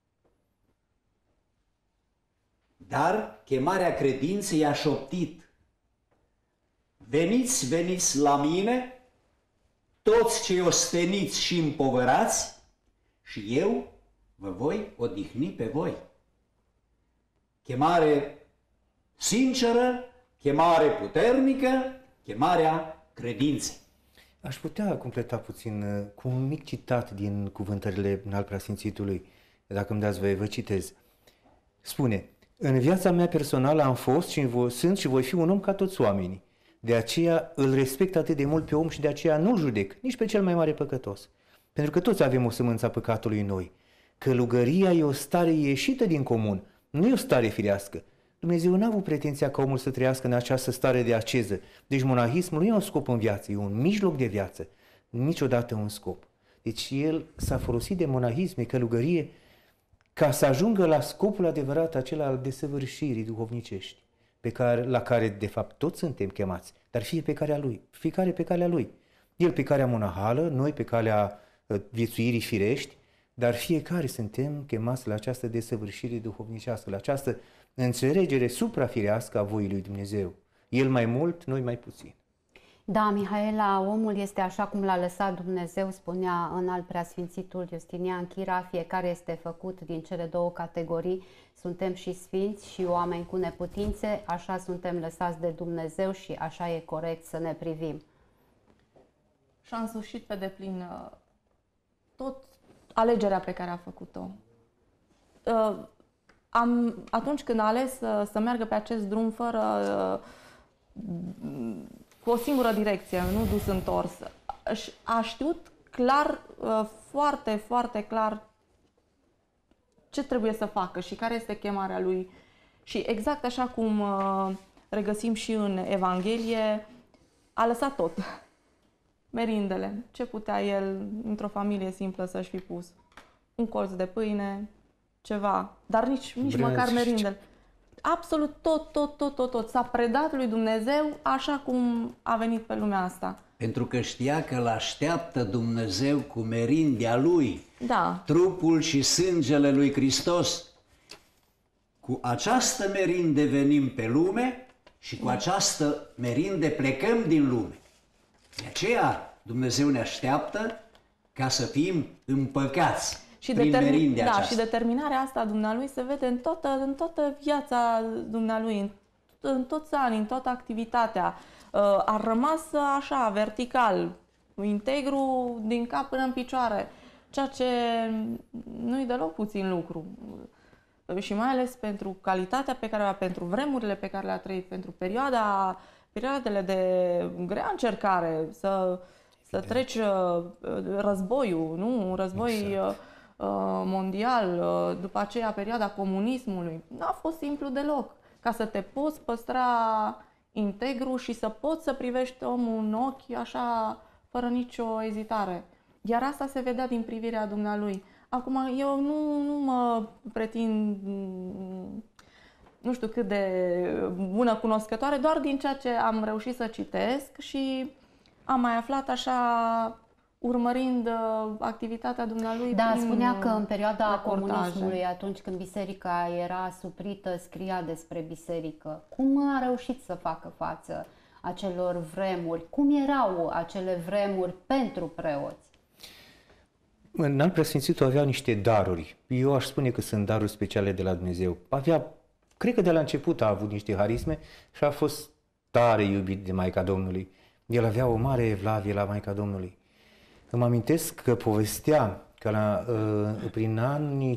Speaker 3: Dar chemarea credinței a șoptit: veniți, veniți la mine, toți cei osteniți și împovărați, și eu vă voi odihni pe voi. Chemare sinceră, chemare puternică, chemarea credinței.
Speaker 2: Aș putea completa puțin cu un mic citat din cuvântările al Preasfințitului, dacă îmi dați voie, vă citez. Spune: în viața mea personală am fost și sunt și voi fi un om ca toți oamenii. De aceea îl respect atât de mult pe om și de aceea nu-l judec, nici pe cel mai mare păcătos. Pentru că toți avem o sămânță a păcatului în noi. Călugăria e o stare ieșită din comun, nu e o stare firească. Dumnezeu n-a avut pretenția ca omul să trăiască în această stare de asceză. Deci monahismul nu e un scop în viață, e un mijloc de viață, niciodată un scop. Deci el s-a folosit de monahism, de călugărie, ca să ajungă la scopul adevărat, acela al desăvârșirii duhovnicești, la care de fapt toți suntem chemați, dar fiecare pe calea lui. El pe calea monahală, noi pe calea viețuirii firești, dar fiecare suntem chemați la această desăvârșire duhovnicească, la această înțelegere suprafirească a voii lui Dumnezeu. El mai mult, noi mai puțin.
Speaker 1: Da, Mihaela, omul este așa cum l-a lăsat Dumnezeu, spunea înalt Preasfințitul Justinian Chira, fiecare este făcut din cele două categorii, suntem și sfinți și oameni cu neputințe, așa suntem lăsați de Dumnezeu și așa e corect să ne privim.
Speaker 4: Și a însușit pe deplin tot alegerea pe care a făcut-o. Atunci când a ales să meargă pe acest drum fără cu o singură direcție, nu dus întors, a știut clar, foarte, foarte clar ce trebuie să facă și care este chemarea lui. Și exact așa cum regăsim și în Evanghelie, a lăsat tot. Merindele, ce putea el într-o familie simplă să-și fi pus? Un colț de pâine, ceva, dar nici măcar merindele. Absolut tot. S-a predat lui Dumnezeu așa cum a venit pe lumea asta.
Speaker 3: pentru că știa că l-așteaptă Dumnezeu cu merindea Lui,
Speaker 4: Da.
Speaker 3: trupul și sângele lui Hristos. Cu această merinde venim pe lume și cu această merinde plecăm din lume. De aceea Dumnezeu ne așteaptă ca să fim împăcați prin merindea aceasta.
Speaker 4: Și determinarea asta a Dumnealui se vede în toată viața Dumnealui, în toți anii, în toată activitatea. A rămas așa, vertical, integru din cap până în picioare, ceea ce nu-i deloc puțin lucru. Și mai ales pentru calitatea pe care o avea, pentru vremurile pe care le-a trăit, pentru perioadele de grea încercare, să treci războiul, nu? Un război mondial, după aceea perioada comunismului. N-a fost simplu deloc. Ca să te poți păstra integru și să poți să privești omul în ochi așa, fără nicio ezitare. Iar asta se vedea din privirea Dumnealui. Acum, eu nu mă pretind, nu știu cât de bună cunoscătoare, doar din ceea ce am reușit să citesc și am mai aflat așa, urmărind activitatea Dumnealui.
Speaker 1: Da, spunea că în perioada comunismului, atunci când biserica era suprită, scria despre biserică. Cum a reușit să facă față acelor vremuri? Cum erau acele vremuri pentru preoți?
Speaker 2: Înalt Preasfințitul avea niște daruri. Eu aș spune că sunt daruri speciale de la Dumnezeu. Cred că de la început a avut niște harisme și a fost tare iubit de Maica Domnului. El avea o mare evlavie la Maica Domnului. Îmi amintesc că povestea că prin anii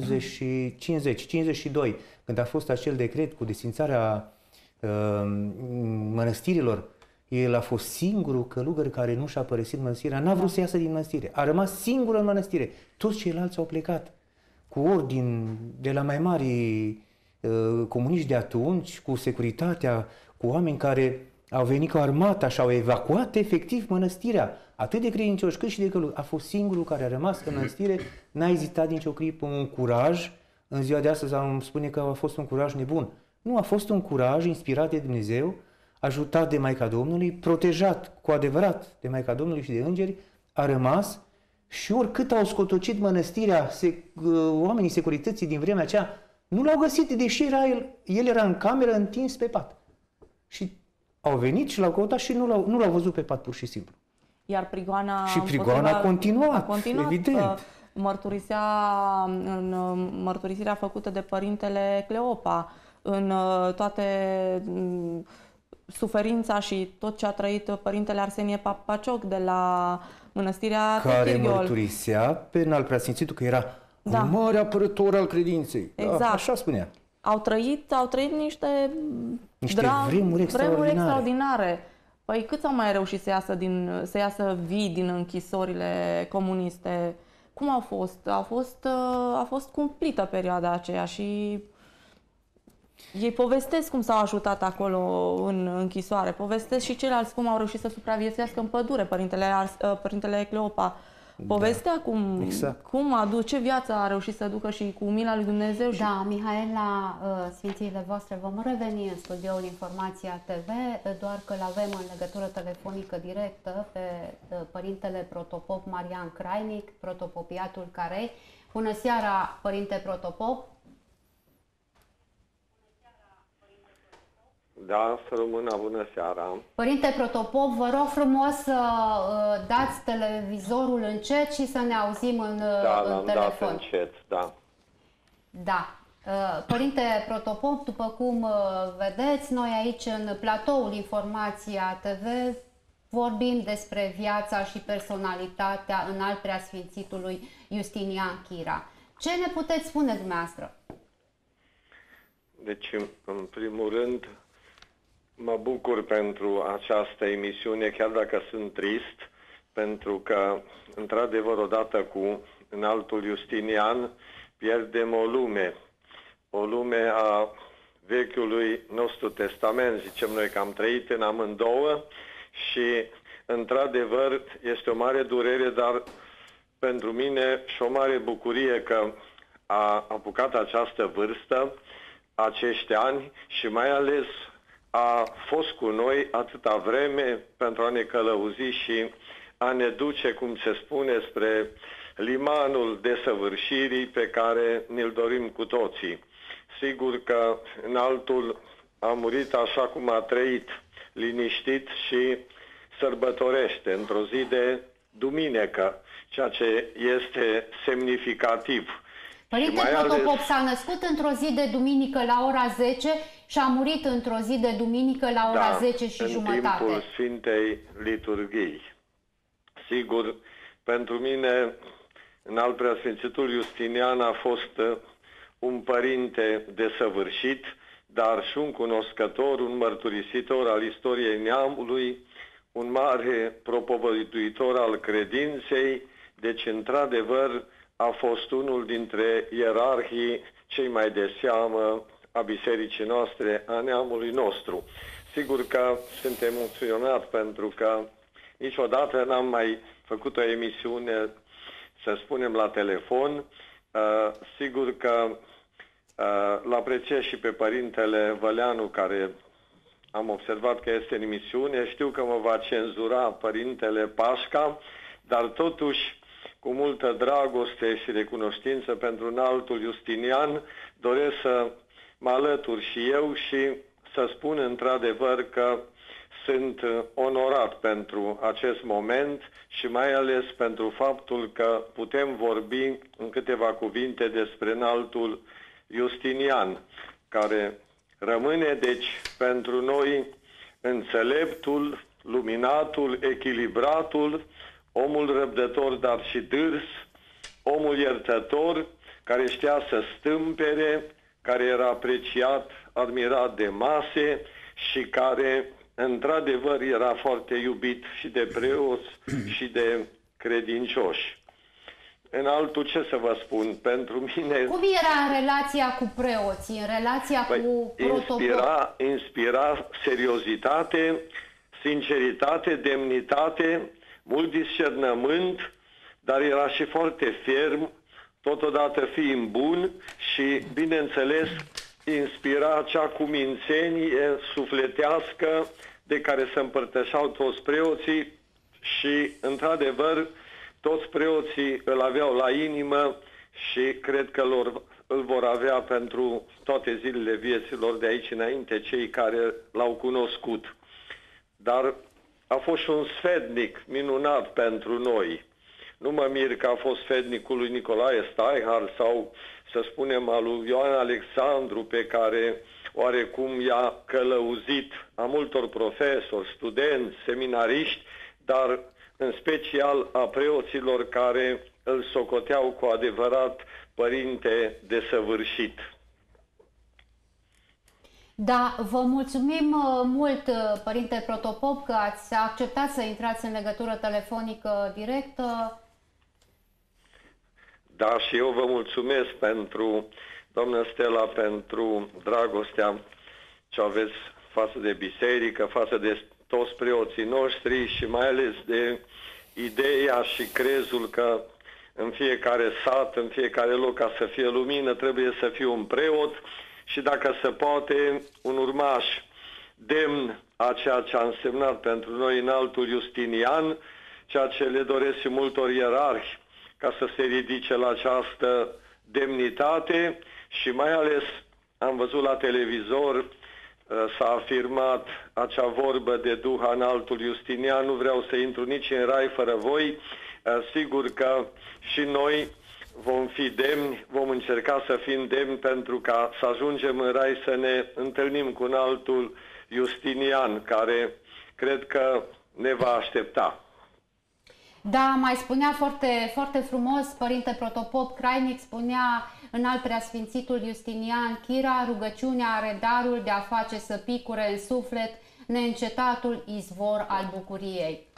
Speaker 2: 50-52, când a fost acel decret cu desfințarea mănăstirilor, el a fost singurul călugăr care nu și-a părăsit mănăstirea, n-a vrut să iasă din mănăstire, a rămas singur în mănăstire. Toți ceilalți au plecat cu ordin de la mai mari comuniști de atunci, cu securitatea, cu oameni care au venit cu armata și au evacuat efectiv mănăstirea. Atât de credincioși cât și de călugări. A fost singurul care a rămas în mănăstire, n-a ezitat nicio clipă, un curaj. În ziua de astăzi am spune că a fost un curaj nebun. Nu, a fost un curaj inspirat de Dumnezeu, ajutat de Maica Domnului, protejat cu adevărat de Maica Domnului și de îngeri, a rămas și oricât au scotocit mănăstirea, oamenii securității din vremea aceea, nu l-au găsit, deși el era în cameră întins pe pat. Și au venit și l-au căutat și nu l-au văzut pe pat pur și simplu.
Speaker 4: Iar prigoana
Speaker 2: a continuat, evident.
Speaker 4: Mărturisea în mărturisirea făcută de părintele Cleopa, în toate suferința și tot ce a trăit părintele Arsenie Papacioc de la mănăstirea
Speaker 2: care
Speaker 4: Techirghiol.
Speaker 2: Mărturisea pe Înalt Preasfințitul că era un mare apărător al credinței.
Speaker 4: Exact.
Speaker 2: Da, așa spunea.
Speaker 4: Au trăit niște
Speaker 2: vremuri
Speaker 4: extraordinare. Păi câți au mai reușit să iasă vii din închisorile comuniste? Cum au fost? A fost cumplită perioada aceea și ei povestesc cum s-au ajutat acolo în închisoare. Povestesc și ceilalți cum au reușit să supraviețuiască în pădure, părintele Cleopa. Povestea ce viață a reușit să ducă și cu mila lui Dumnezeu.
Speaker 1: Da, Mihaela, sfințiile voastre, vom reveni în studioul Informația TV, doar că l-avem în legătură telefonică directă pe părintele protopop Marian Crainic, protopopiatul Carei. Bună seara, părinte protopop!
Speaker 7: Da, să rămână, bună seara.
Speaker 1: Părinte protopop, vă rog frumos să dați televizorul încet și să ne auzim în telefon.
Speaker 7: Da, dat încet, da.
Speaker 1: Da. Părinte protopop, după cum vedeți, noi aici în platoul Informația TV vorbim despre viața și personalitatea Înalt Preasfințitului Justinian Chira. Ce ne puteți spune dumneavoastră?
Speaker 7: Deci, în primul rând, mă bucur pentru această emisiune, chiar dacă sunt trist, pentru că, într-adevăr, odată cu Înaltul Justinian, pierdem o lume a Vechiului nostru Testament, zicem noi că am trăit în amândouă și, într-adevăr, este o mare durere, dar pentru mine și o mare bucurie că a apucat această vârstă, acești ani și mai ales a fost cu noi atâta vreme pentru a ne călăuzi și a ne duce, cum se spune, spre limanul desăvârșirii pe care ne-l dorim cu toții. Sigur că înaltul a murit așa cum a trăit, liniștit și sărbătorește într-o zi de duminică, ceea ce este semnificativ.
Speaker 1: Părinte Protopop s-a născut într-o zi de duminică la ora 10 și a murit într-o zi de duminică la ora 10 și jumătate.
Speaker 7: În timpul Sfintei Liturghii. Sigur, pentru mine, înalt preasfințitul Justinian a fost un părinte desăvârșit, dar și un cunoscător, un mărturisitor al istoriei neamului, un mare propovăduitor al credinței, deci, într-adevăr, a fost unul dintre ierarhii cei mai de seamă a bisericii noastre, a neamului nostru. Sigur că sunt emoționat pentru că niciodată n-am mai făcut o emisiune, să spunem, la telefon. Sigur că l apreciez și pe Părintele Văleanu, care am observat că este în emisiune. Știu că mă va cenzura Părintele Pașca, dar totuși, cu multă dragoste și recunoștință pentru înaltul Justinian, doresc să mă alătur și eu și să spun într-adevăr că sunt onorat pentru acest moment și mai ales pentru faptul că putem vorbi în câteva cuvinte despre înaltul Justinian, care rămâne, deci, pentru noi înțeleptul, luminatul, echilibratul, omul răbdător, dar și dârs, omul iertător, care știa să stâmpere, care era apreciat, admirat de mase și care, într-adevăr, era foarte iubit și de preoți și de credincioși. În altul, ce să vă spun, pentru mine...
Speaker 1: Cum era în relația cu preoții, în relația cu Protopop?
Speaker 7: Inspira seriozitate, sinceritate, demnitate, mult discernământ, dar era și foarte ferm, totodată fiind bun și, bineînțeles, inspira acea cumințenie sufletească de care se împărtășeau toți preoții și, într-adevăr, toți preoții îl aveau la inimă și cred că îl vor avea pentru toate zilele vieților de aici înainte, cei care l-au cunoscut. Dar a fost și un sfetnic minunat pentru noi. Nu mă mir că a fost sfetnicul lui Nicolae Staihar sau, să spunem, al lui Ioan Alexandru, pe care oarecum i-a călăuzit a multor profesori, studenți, seminariști, dar în special a preoților care îl socoteau cu adevărat părinte desăvârșit.
Speaker 1: Da, vă mulțumim mult, Părinte Protopop, că ați acceptat să intrați în legătură telefonică directă.
Speaker 7: Da, și eu vă mulțumesc pentru, doamnă Stella, pentru dragostea ce aveți față de biserică, față de toți preoții noștri și mai ales de ideea și crezul că în fiecare sat, în fiecare loc, ca să fie lumină, trebuie să fie un preot și, dacă se poate, un urmaș demn a ceea ce a însemnat pentru noi înaltul Justinian, ceea ce le doresc și multor ierarhi, ca să se ridice la această demnitate și mai ales am văzut la televizor, s-a afirmat acea vorbă de Duh înaltul Justinian, nu vreau să intru nici în rai fără voi. Sigur că și noi vom fi demni, vom încerca să fim demni pentru ca să ajungem în rai să ne întâlnim cu înaltul Justinian, care cred că ne va aștepta.
Speaker 1: Da, mai spunea foarte, foarte frumos Părinte Protopop Crainic, spunea înalt preasfințitul Justinian Chira, rugăciunea are darul de a face să picure în suflet neîncetatul izvor al bucuriei.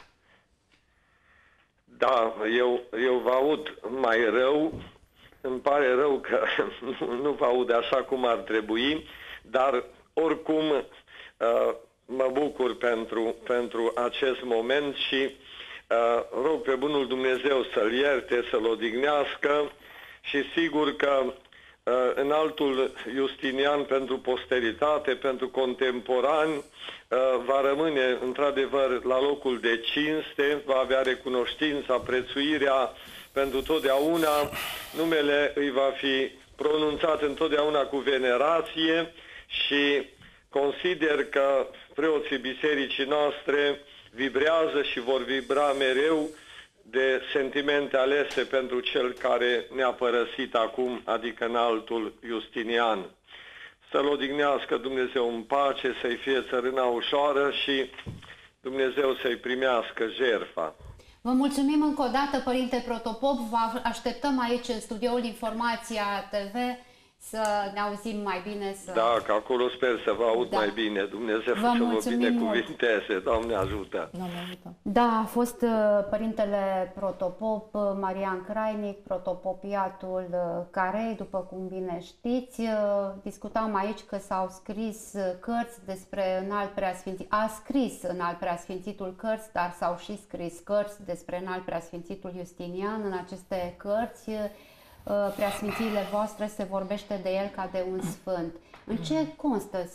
Speaker 7: Da, eu vă aud mai rău, îmi pare rău că nu vă aud așa cum ar trebui, dar oricum mă bucur pentru acest moment și rog pe bunul Dumnezeu să-l ierte, să-l odihnească și sigur că înaltul Justinian pentru posteritate, pentru contemporani, va rămâne într-adevăr la locul de cinste, va avea recunoștința, prețuirea pentru totdeauna, numele îi va fi pronunțat întotdeauna cu venerație și consider că preoții bisericii noastre vibrează și vor vibra mereu de sentimente alese pentru cel care ne-a părăsit acum, adică înaltul Justinian. Să-l odihnească Dumnezeu în pace, să-i fie țărâna ușoară și Dumnezeu să-i primească jertfa.
Speaker 1: Vă mulțumim încă o dată, Părinte Protopop, vă așteptăm aici în studioul Informația TV să ne auzim mai bine.
Speaker 7: Da, că acolo sper să vă aud mai bine. Dumnezeu să vă binecuvinteze. Doamne ajută!
Speaker 1: Da, a fost Părintele Protopop Marian Crainic, protopopiatul Carei, după cum bine știți. Discutam aici că s-au scris cărți despre Înalt Preasfințit. A scris Înalt Preasfințitul cărți, dar s-au și scris cărți despre Înalt Preasfințitul Justinian. În aceste cărți Preasfințiile voastre se vorbește de el ca de un sfânt. În ce constă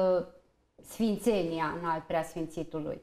Speaker 1: sfințenia Înalt Preasfințitului?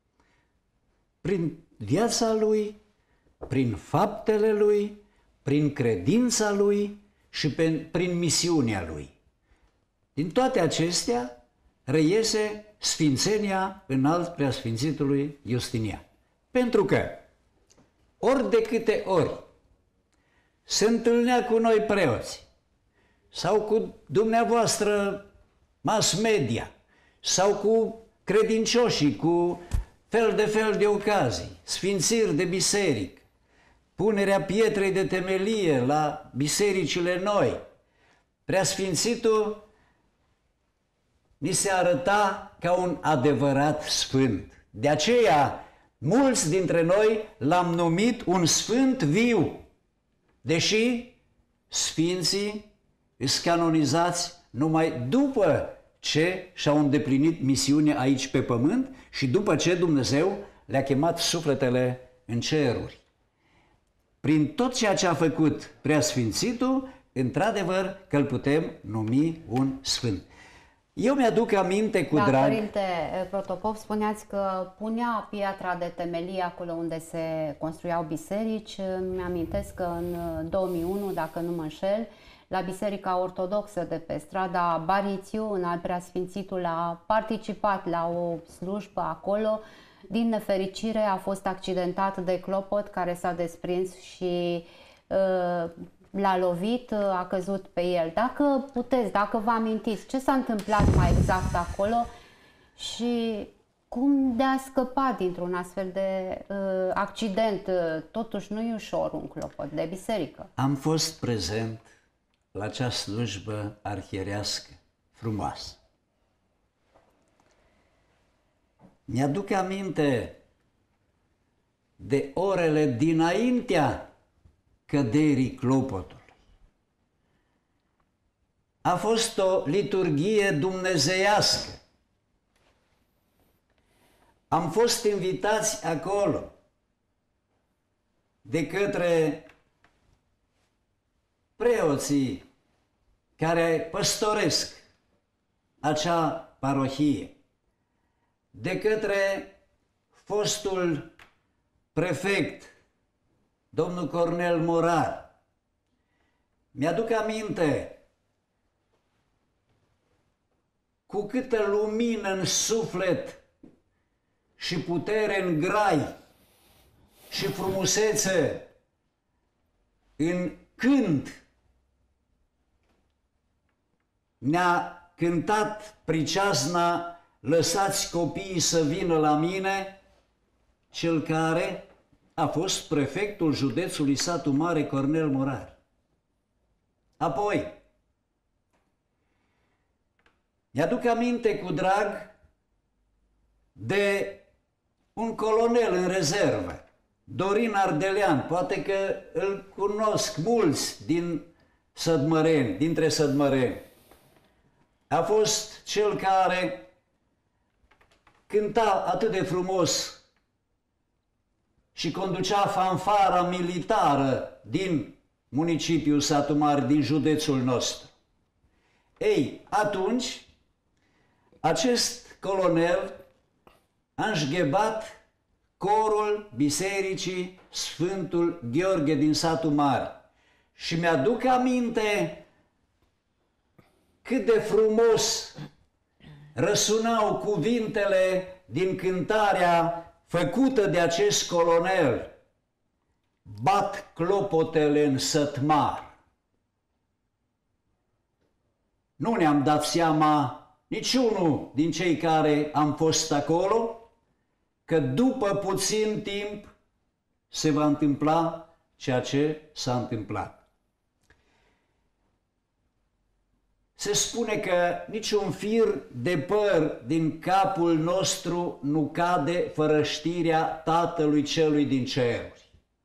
Speaker 3: Prin viața lui, prin faptele lui, prin credința lui și prin misiunea lui. Din toate acestea reiese sfințenia Înalt Preasfințitului Justinian. Pentru că ori de câte ori se întâlnea cu noi preoți sau cu dumneavoastră mass media sau cu credincioșii, cu fel de fel de ocazii, sfințiri de biserică, punerea pietrei de temelie la bisericile noi, Preasfințitul ni se arăta ca un adevărat sfânt. De aceea, mulți dintre noi l-am numit un sfânt viu, deși sfinții sunt canonizați numai după ce și-au îndeplinit misiunea aici pe pământ și după ce Dumnezeu le-a chemat sufletele în ceruri. Prin tot ceea ce a făcut Preasfințitul, într-adevăr că îl putem numi un sfânt. Eu mi-aduc aminte cu drag...
Speaker 1: Părinte Protopop, spuneați că punea piatra de temelie acolo unde se construiau biserici. Mi-amintesc că în 2001, dacă nu mă înșel, la Biserica Ortodoxă de pe strada Barițiu, Înalt Preasfințitul a participat la o slujbă acolo. Din nefericire a fost accidentat de clopot care s-a desprins și l-a lovit, a căzut pe el. Dacă puteți, dacă vă amintiți, ce s-a întâmplat mai exact acolo și cum de a scăpa dintr-un astfel de accident? Totuși nu e ușor un clopot de biserică.
Speaker 3: Am fost prezent la acea slujbă arhierească frumoasă. Mi-aduc aminte de orele dinaintea căderii clopotului. A fost o liturghie dumnezeiască. Am fost invitați acolo de către preoții care păstoresc acea parohie, de către fostul prefect, domnul Cornel Morar. Mi-aduc aminte cu câtă lumină în suflet și putere în grai și frumusețe în cânt ne-a cântat priceasna "Lăsați copiii să vină la mine", cel care a fost prefectul județului Satu Mare, Cornel Morar. Apoi, mi-aduc aminte cu drag de un colonel în rezervă, Dorin Ardelean, poate că îl cunosc mulți din sădmăreni, dintre sădmăreni. A fost cel care cânta atât de frumos și conducea fanfara militară din municipiul Satu Mare din județul nostru. Ei, atunci, acest colonel a înșghebat corul bisericii Sfântul Gheorghe din Satu Mare. Și mi-aduc aminte cât de frumos răsunau cuvintele din cântarea făcută de acest colonel: bat clopotele în sătmar. Nu ne-am dat seama, niciunul din cei care am fost acolo, că după puțin timp se va întâmpla ceea ce s-a întâmplat. Se spune că niciun fir de păr din capul nostru nu cade fără știrea Tatălui Celui din ceruri.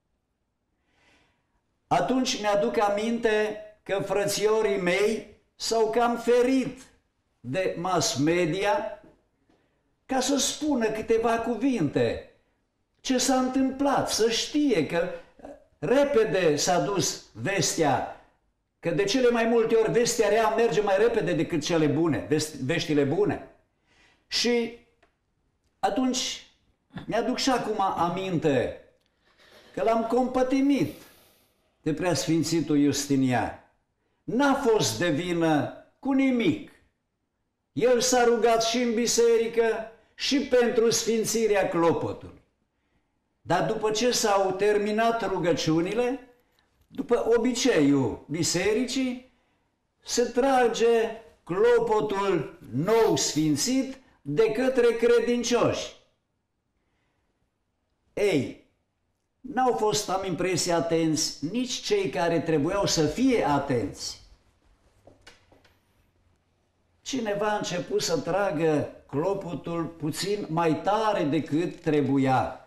Speaker 3: Atunci mi-aduc aminte că frățiorii mei s-au cam ferit de mass media ca să spună câteva cuvinte. Ce s-a întâmplat? Să știe că repede s-a dus vestea, că de cele mai multe ori vestea rea merge mai repede decât cele bune, veștile bune. Și atunci mi-aduc și acum aminte că l-am compătimit de Preasfințitul Justinian. N-a fost de vină cu nimic. El s-a rugat și în biserică și pentru sfințirea clopotului. Dar după ce s-au terminat rugăciunile, după obiceiul bisericii, se trage clopotul nou sfințit de către credincioși. Ei, n-au fost, am impresia, atenți nici cei care trebuiau să fie atenți. Cineva a început să tragă clopotul puțin mai tare decât trebuia.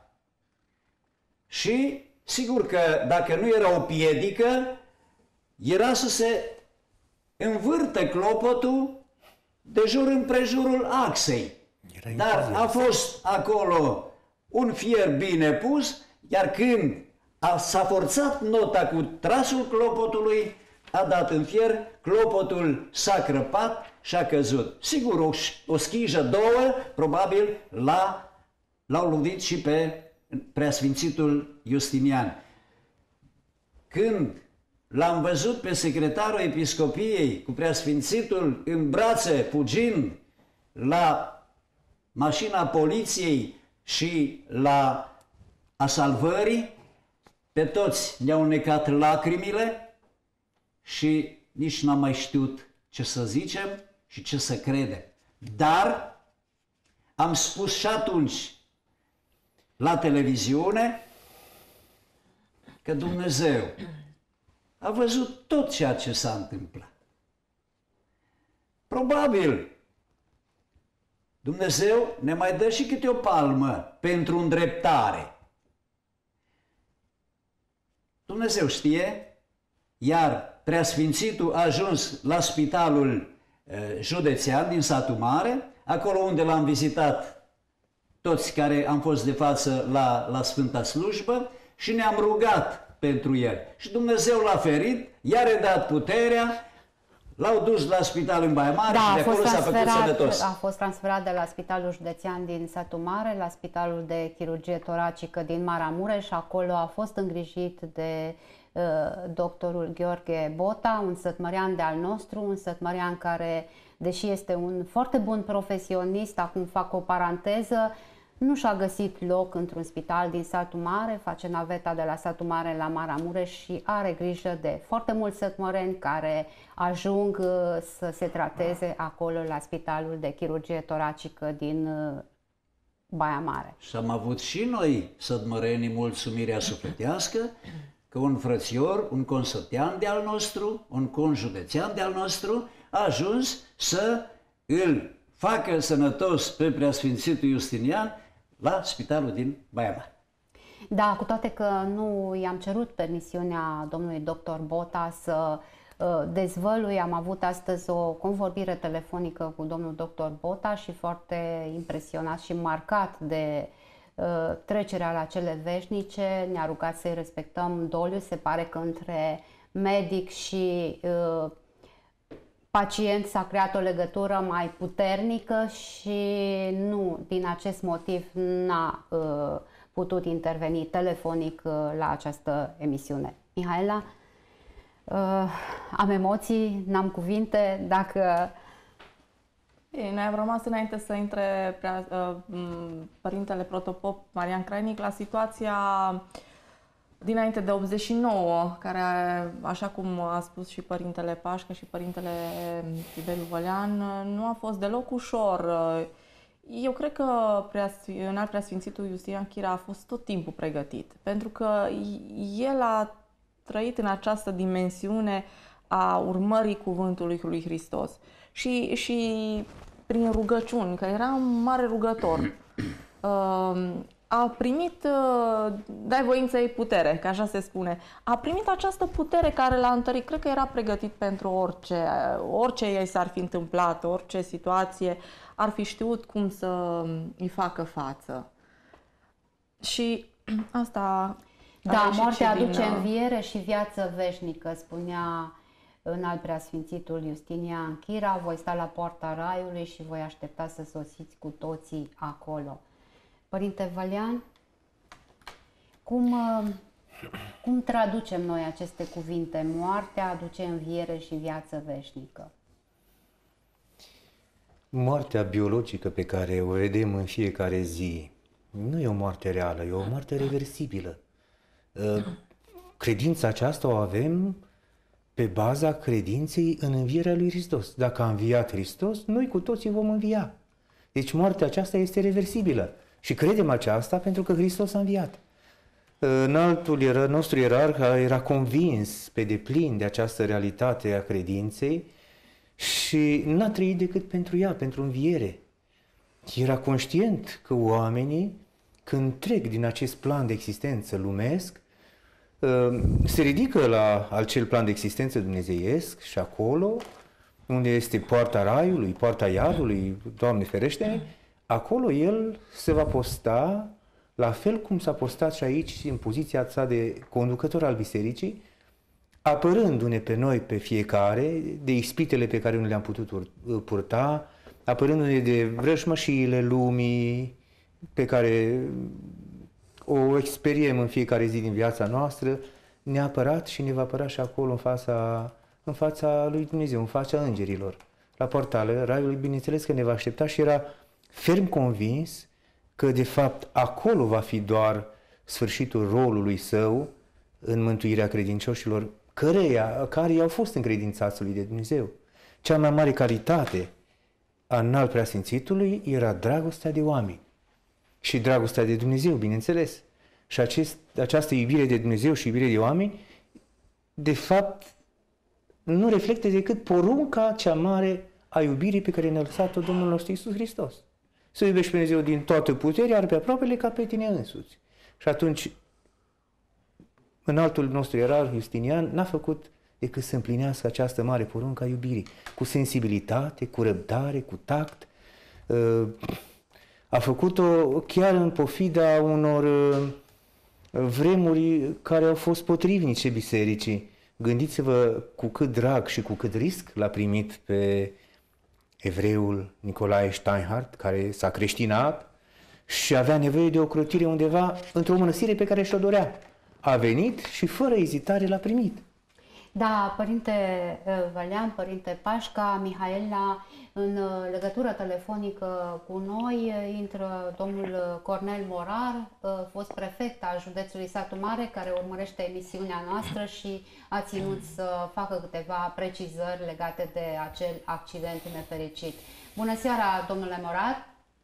Speaker 3: Și sigur că dacă nu era o piedică, era să se învârtă clopotul de jur împrejurul axei. Dar a fost acolo un fier bine pus, iar când s-a forțat nota cu trasul clopotului, a dat în fier, clopotul s-a crăpat și a căzut. Sigur, o schijă, două, probabil l-au lovit și pe Preasfințitul Justinian. Când l-am văzut pe secretarul episcopiei cu Preasfințitul în brațe, fugind la mașina poliției și la a salvării, pe toți ne-au necat lacrimile și nici n-am mai știut ce să zicem și ce să credem. Dar am spus și atunci la televiziune că Dumnezeu a văzut tot ceea ce s-a întâmplat. Probabil Dumnezeu ne mai dă și câte o palmă pentru îndreptare. Dumnezeu știe, iar Preasfințitul a ajuns la spitalul județean din Satu Mare, acolo unde l-am vizitat toți care am fost de față la Sfânta Slujbă și ne-am rugat pentru el. Și Dumnezeu l-a ferit, i-a redat puterea, l-au dus la spital în Baia Mare și de acolo s-a făcut sănătos.
Speaker 1: A fost transferat de la Spitalul Județean din Satu Mare la Spitalul de Chirurgie Toracică din Maramureș și acolo a fost îngrijit de doctorul Gheorghe Bota, un sătmărean de-al nostru, un sătmărean care, deși este un foarte bun profesionist, acum fac o paranteză, nu și-a găsit loc într-un spital din Satu Mare, face naveta de la Satu Mare la Maramureș și are grijă de foarte mulți sătmăreni care ajung să se trateze acolo la Spitalul de Chirurgie Toracică din Baia Mare.
Speaker 3: Și am avut și noi, sătmărenii, mulțumirea sufletească că un frățior, un consătean de-al nostru, un conjudețean de-al nostru a ajuns să îl facă sănătos pe Preasfințitul Justinian la spitalul din Baia Mare.
Speaker 1: Da, cu toate că nu i-am cerut permisiunea domnului doctor Bota să dezvălui, am avut astăzi o convorbire telefonică cu domnul doctor Bota și foarte impresionat și marcat de trecerea la cele veșnice, ne-a rugat să-i respectăm doliu. Se pare că între medic și pacient s-a creat o legătură mai puternică și nu, din acest motiv n-a putut interveni telefonic la această emisiune. Mihaela, am emoții, n-am cuvinte, dacă...
Speaker 4: Ei, noi am rămas înainte să intre părintele protopop Marian Crainic la situația dinainte de 89, care, așa cum a spus și părintele Pașcă și părintele Tiberiu Vălean, nu a fost deloc ușor. Eu cred că înalt preasfințitul Justinian Chira a fost tot timpul pregătit, pentru că el a trăit în această dimensiune a urmării cuvântului lui Hristos și prin rugăciuni, că era un mare rugător. A primit, dai voință ei putere, că așa se spune. A primit această putere care l-a întărit. Cred că era pregătit pentru orice ei s-ar fi întâmplat, orice situație, ar fi știut cum să îi facă față. Și asta...
Speaker 1: Da, moartea aduce înviere și viață veșnică, spunea înalt preasfințitul Justinian Chira. Voi sta la poarta raiului și voi aștepta să sosiți cu toții acolo. Părinte Vălean, cum traducem noi aceste cuvinte? Moartea aduce înviere și viață veșnică.
Speaker 2: Moartea biologică pe care o vedem în fiecare zi nu e o moarte reală, e o moarte reversibilă. Credința aceasta o avem pe baza credinței în învierea lui Hristos. Dacă a înviat Hristos, noi cu toții vom învia. Deci moartea aceasta este reversibilă. Și credem aceasta pentru că Hristos a înviat. Înaltul nostru ierarh era convins pe deplin de această realitate a credinței și n-a trăit decât pentru ea, pentru înviere. Era conștient că oamenii, când trec din acest plan de existență lumesc, se ridică la acel plan de existență dumnezeiesc și acolo, unde este poarta raiului, poarta iadului, Doamne ferește, acolo el se va posta, la fel cum s-a postat și aici, în poziția sa de conducător al bisericii, apărându-ne pe noi, pe fiecare, de ispitele pe care nu le-am putut purta, apărându-ne de vrăjmășiile lumii pe care o experiem în fiecare zi din viața noastră, ne-a apărat și ne va apăra și acolo în fața lui Dumnezeu, în fața îngerilor. La poarta raiului, bineînțeles că ne va aștepta și era ferm convins că, de fapt, acolo va fi doar sfârșitul rolului său în mântuirea credincioșilor care i-au fost încredințați lui de Dumnezeu. Cea mai mare calitate a înalt preasfințitului era dragostea de oameni și dragostea de Dumnezeu, bineînțeles. Și această iubire de Dumnezeu și iubire de oameni, de fapt, nu reflectă decât porunca cea mare a iubirii pe care ne-a lăsat-o Domnul nostru Iisus Hristos. Să iubești pe Dumnezeu din toată puterea, iar pe aproapele ca pe tine însuți. Și atunci, înaltul nostru ierarh Justinian n-a făcut decât să împlinească această mare poruncă a iubirii, cu sensibilitate, cu răbdare, cu tact. A făcut-o chiar în pofida unor vremuri care au fost potrivnice bisericii. Gândiți-vă cu cât drag și cu cât risc l-a primit pe evreul Nicolae Steinhardt, care s-a creștinat și avea nevoie de o crotire undeva într-o mănăstire pe care și-o dorea. A venit și fără ezitare l-a primit.
Speaker 1: Da, Părinte Vălean, Părinte Pașca, Mihaela, în legătură telefonică cu noi intră domnul Cornel Morar, fost prefect al județului Satu Mare, care urmărește emisiunea noastră și a ținut să facă câteva precizări legate de acel accident nefericit. Bună seara, domnule Morar!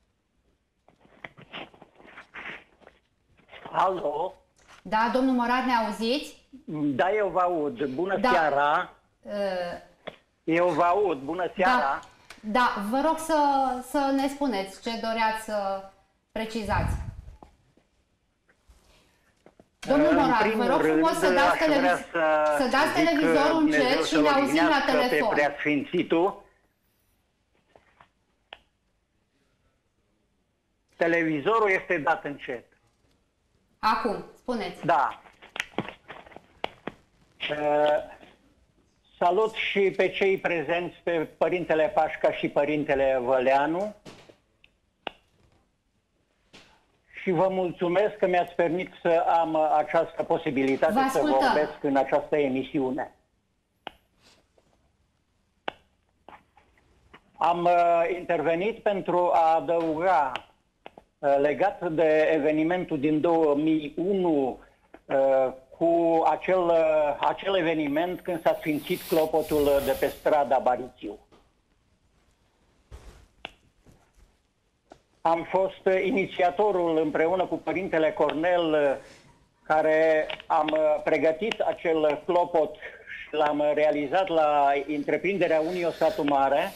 Speaker 8: Alo?
Speaker 1: Da, domnul Morar, ne auziți?
Speaker 8: Da, eu vă aud. Bună seara! Eu vă aud. Bună seara!
Speaker 1: Da, vă rog să ne spuneți ce doreați să precizați. Domnul Morar, vă rog frumos să dați televizorul încet și ne auzim la telefon.
Speaker 8: Pe Preasfințitul. Televizorul este dat încet.
Speaker 1: Acum, spuneți.
Speaker 8: Da. Salut și pe cei prezenți, pe Părintele Pașca și Părintele Văleanu. Și vă mulțumesc că mi-ați permis să am această posibilitate să vorbesc în această emisiune. Am intervenit pentru a adăuga, legat de evenimentul din 2001, cu acel eveniment când s-a sfințit clopotul de pe strada Barițiu. Am fost inițiatorul împreună cu Părintele Cornel, care am pregătit acel clopot și l-am realizat la întreprinderea Unio Satu Mare.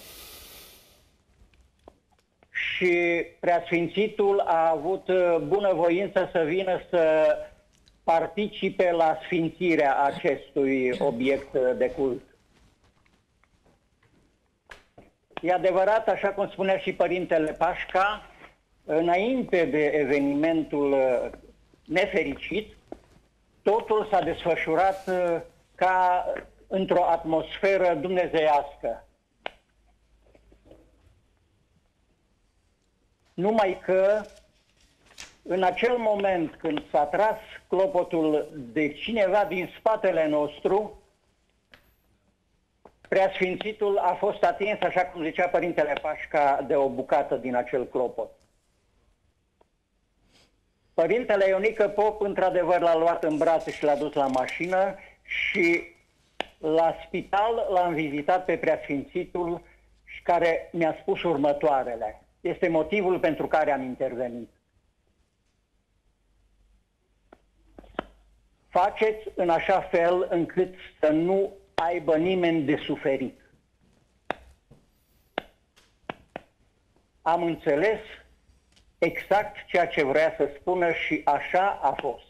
Speaker 8: Și Preasfințitul a avut bunăvoință să vină să participe la sfințirea acestui obiect de cult. E adevărat, așa cum spunea și Părintele Pașca, înainte de evenimentul nefericit, totul s-a desfășurat ca într-o atmosferă dumnezeiască. Numai că în acel moment când s-a tras clopotul de cineva din spatele nostru, Preasfințitul a fost atins, așa cum zicea Părintele Pașca, de o bucată din acel clopot. Părintele Ionică Pop, într-adevăr, l-a luat în brațe și l-a dus la mașină și la spital l-am vizitat pe Preasfințitul, care mi-a spus următoarele. Este motivul pentru care am intervenit. Faceți în așa fel încât să nu aibă nimeni de suferit. Am înțeles exact ceea ce vrea să spună și așa a fost.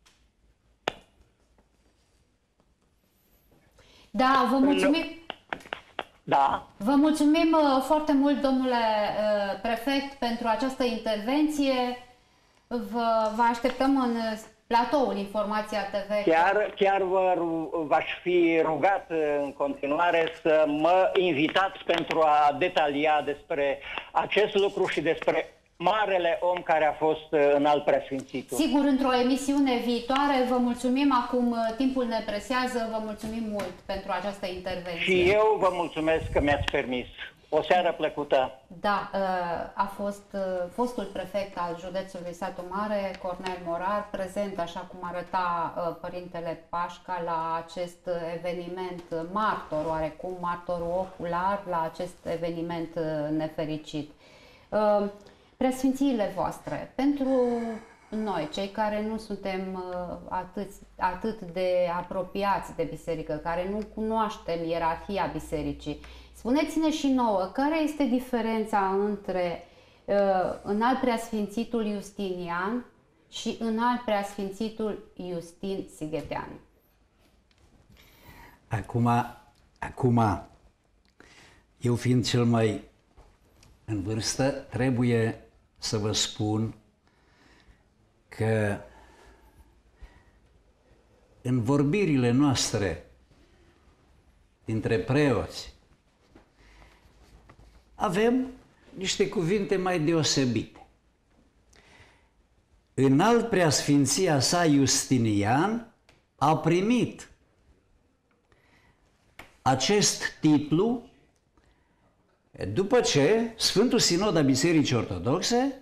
Speaker 1: Da, vă mulțumim.
Speaker 8: Da.
Speaker 1: Vă mulțumim foarte mult, domnule prefect, pentru această intervenție. Vă așteptăm în platoul Informația TV.
Speaker 8: Chiar v-aș fi rugat în continuare să mă invitați pentru a detalia despre acest lucru și despre marele om care a fost înalt preasfințitul.
Speaker 1: Sigur, într-o emisiune viitoare. Vă mulțumim. Acum timpul ne presează. Vă mulțumim mult pentru această intervenție.
Speaker 8: Și eu vă mulțumesc că mi-ați permis. O seară plăcută.
Speaker 1: Da, a fost fostul prefect al județului Satu Mare, Cornel Morar, prezent, așa cum arăta Părintele Pașca, la acest eveniment, martor, oarecum, martorul ocular la acest eveniment nefericit. Preasfințiile voastre, pentru noi, cei care nu suntem atât de apropiați de biserică, care nu cunoaștem ierarhia bisericii, spuneți-ne și nouă, care este diferența între înalt preasfințitul Justinian și înalt preasfințitul Justin Sighetean?
Speaker 3: Acum, eu fiind cel mai în vârstă, trebuie să vă spun că în vorbirile noastre dintre preoți avem niște cuvinte mai deosebite. Înalt preasfinția sa Justinian a primit acest titlu după ce Sfântul Sinod al Bisericii Ortodoxe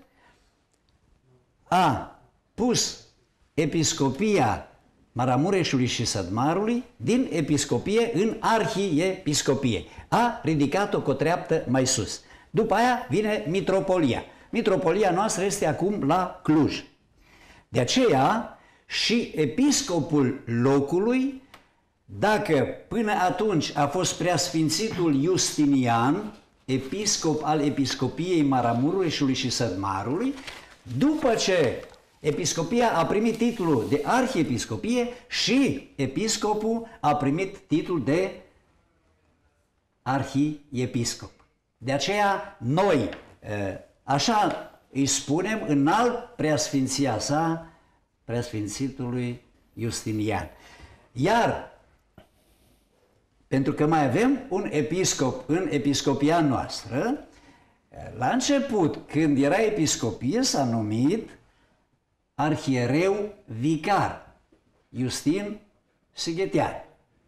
Speaker 3: a pus episcopia Maramureșului și Sădmarului din episcopie în arhiepiscopie. A ridicat-o cu o treaptă mai sus. După aia vine mitropolia. Mitropolia noastră este acum la Cluj. De aceea și episcopul locului, dacă până atunci a fost preasfințitul Justinian, episcop al episcopiei Maramureșului și Sădmarului, după ce episcopia a primit titlul de arhiepiscopie și episcopul a primit titlul de arhiepiscop. De aceea noi, așa îi spunem, înalt preasfinția sa, preasfințitului Justinian. Iar pentru că mai avem un episcop în episcopia noastră. La început, când era episcopie, s-a numit arhiereu vicar, Iustin Sighetean.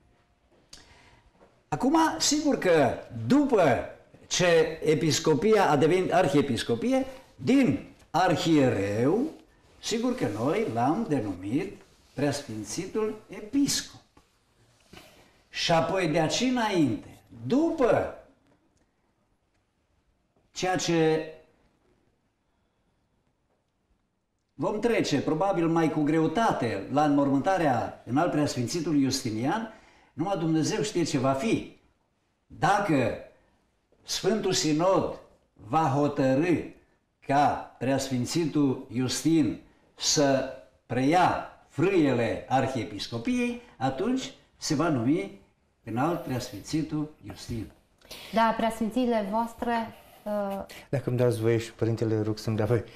Speaker 3: Acum, sigur că după ce episcopia a devenit arhiepiscopie, din arhiereu, sigur că noi l-am denumit Preasfințitul Episcop. Și apoi de aici înainte, după ceea ce vom trece, probabil mai cu greutate, la înmormântarea în al Preasfințitului Justinian, numai Dumnezeu știe ce va fi. Dacă Sfântul Sinod va hotărâ ca Preasfințitul Justin să preia frâiele arhiepiscopiei, atunci se va numi înalt Preasfințitul Justin.
Speaker 1: Da, preasfințiile voastre...
Speaker 2: Dacă îmi dați voie și Părintele rog să-mi dea voie.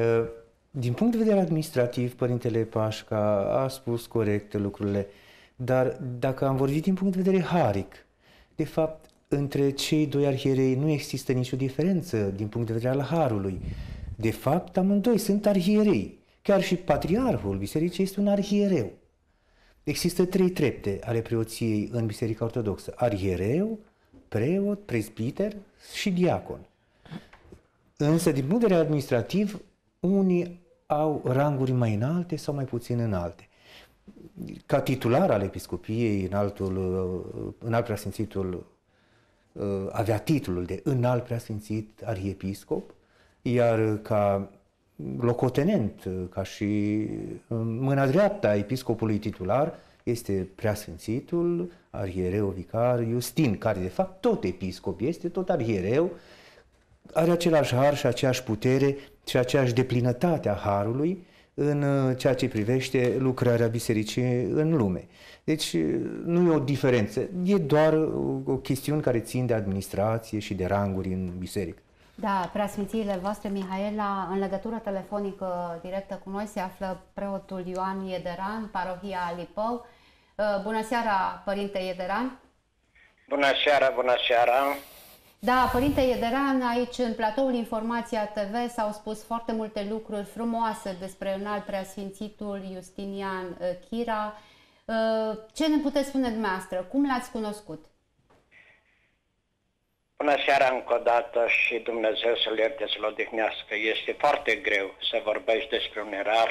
Speaker 2: Din punct de vedere administrativ, Părintele Pașca a spus corect lucrurile, dar dacă am vorbit din punct de vedere haric, de fapt, între cei doi arhierei nu există nicio diferență din punct de vedere al harului. De fapt, amândoi sunt arhierei. Chiar și patriarhul bisericii este un arhiereu. Există 3 trepte ale preoției în Biserica Ortodoxă: arhiereu, preot, prezbiter și diacon. Însă, din punct de vedere administrativ, unii au ranguri mai înalte sau mai puțin înalte. Ca titular al episcopiei, înalt preasfințitul avea titlul de înalt preasfințit arhiepiscop, iar ca locotenent, ca și mâna dreaptă a episcopului titular, este preasfințitul arhiereu vicar Iustin, care de fapt tot episcop este, tot arhiereu, are același har și aceeași putere și aceeași deplinătate a harului în ceea ce privește lucrarea bisericii în lume. Deci nu e o diferență, e doar o chestiune care țin de administrație și de ranguri în biserică.
Speaker 1: Da, preasfințiile voastre, Mihaela, în legătură telefonică directă cu noi se află preotul Ioan Iederan, parohia Lipău. Bună seara, Părinte Iederan!
Speaker 9: Bună seara, bună seara!
Speaker 1: Da, Părinte Iederan, aici în platoul Informația TV s-au spus foarte multe lucruri frumoase despre înalt preasfințitul Justinian Chira. Ce ne puteți spune dumneavoastră? Cum l-ați cunoscut?
Speaker 9: Bună seara încă o dată și Dumnezeu să-l ierte, să-l odihnească. Este foarte greu să vorbești despre un ierarh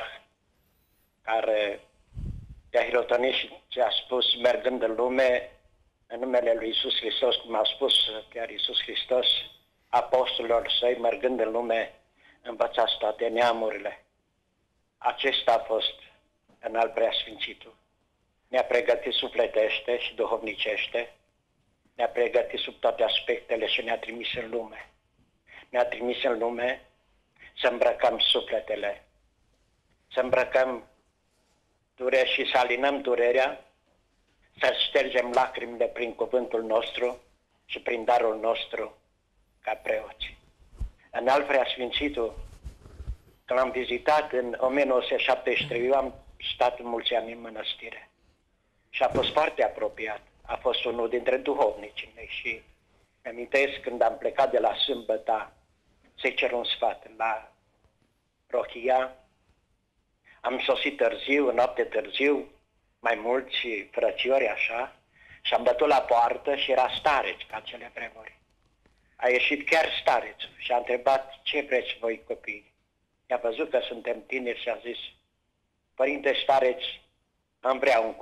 Speaker 9: care te-a hirotonit și ți-a spus, mergând în lume, în numele lui Iisus Hristos, cum a spus chiar Iisus Hristos, apostolilor săi, mergând în lume, învățați toate neamurile. Acesta a fost înalt preasfințitul. Ne-a pregătit sufletește și duhovnicește, ne-a pregătit sub toate aspectele și ne-a trimis în lume. Ne-a trimis în lume să îmbrăcăm sufletele, să îmbrăcăm durerea și să alinăm durerea, să ștergem lacrimile prin cuvântul nostru și prin darul nostru ca preoți. Înalt preasfințitul, când l-am vizitat în 1973, eu am stat mulți ani în mănăstire și a fost foarte apropiat. A fost unul dintre duhovnicii mei și mi-amintesc când am plecat de la sâmbătă să-i cer un sfat la Rochia. Am sosit târziu, în noapte târziu, mai mulți frățiori așa, și am bătut la poartă și era stareț ca cele vremuri. A ieșit chiar starețul și a întrebat ce vreți voi copii. I-a văzut că suntem tineri și a zis, Părinte stareț, am vrea un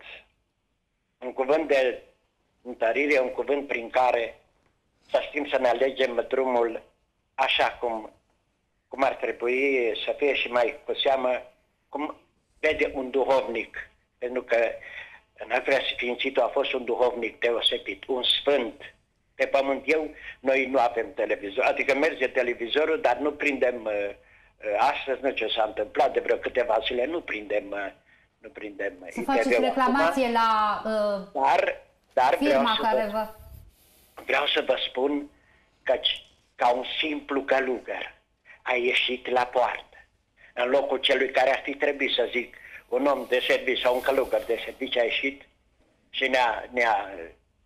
Speaker 9: cuvânt de întărire, un cuvânt prin care să știm să ne alegem drumul așa cum ar trebui să fie și mai cu seamă cum vede un duhovnic. Pentru că înalt preasfințitul a fost un duhovnic deosebit, un sfânt. Pe pământ noi nu avem televizor, adică merge televizorul, dar nu prindem, astăzi nu ce s-a întâmplat, de vreo câteva zile nu prindem
Speaker 1: să faceți reclamație acum,
Speaker 9: dar
Speaker 1: firma
Speaker 9: vreau să vă spun că ca un simplu călugăr a ieșit la poartă, în locul celui care ar fi trebuit să zic un om de serviciu sau un călugăr de serviciu a ieșit și ne-a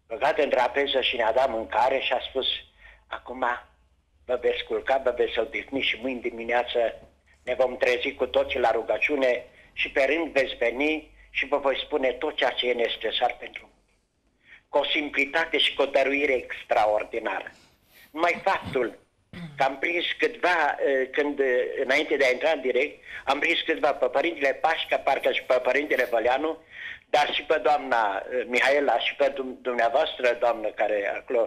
Speaker 9: băgat în trapeză și ne-a dat mâncare și a spus, acum vă veți culca, vă veți odihni și mâine dimineață ne vom trezi cu toții la rugăciune și pe rând veți veni și vă voi spune tot ceea ce e necesar pentru mine. Cu o simplitate și cu o dăruire extraordinară. Numai faptul că am prins câtva, înainte de a intra în direct, am prins câtva pe Părintele Pașca, parcă și pe Părintele Văleanu, dar și pe doamna Mihaela și pe dumneavoastră, doamnă, care acolo...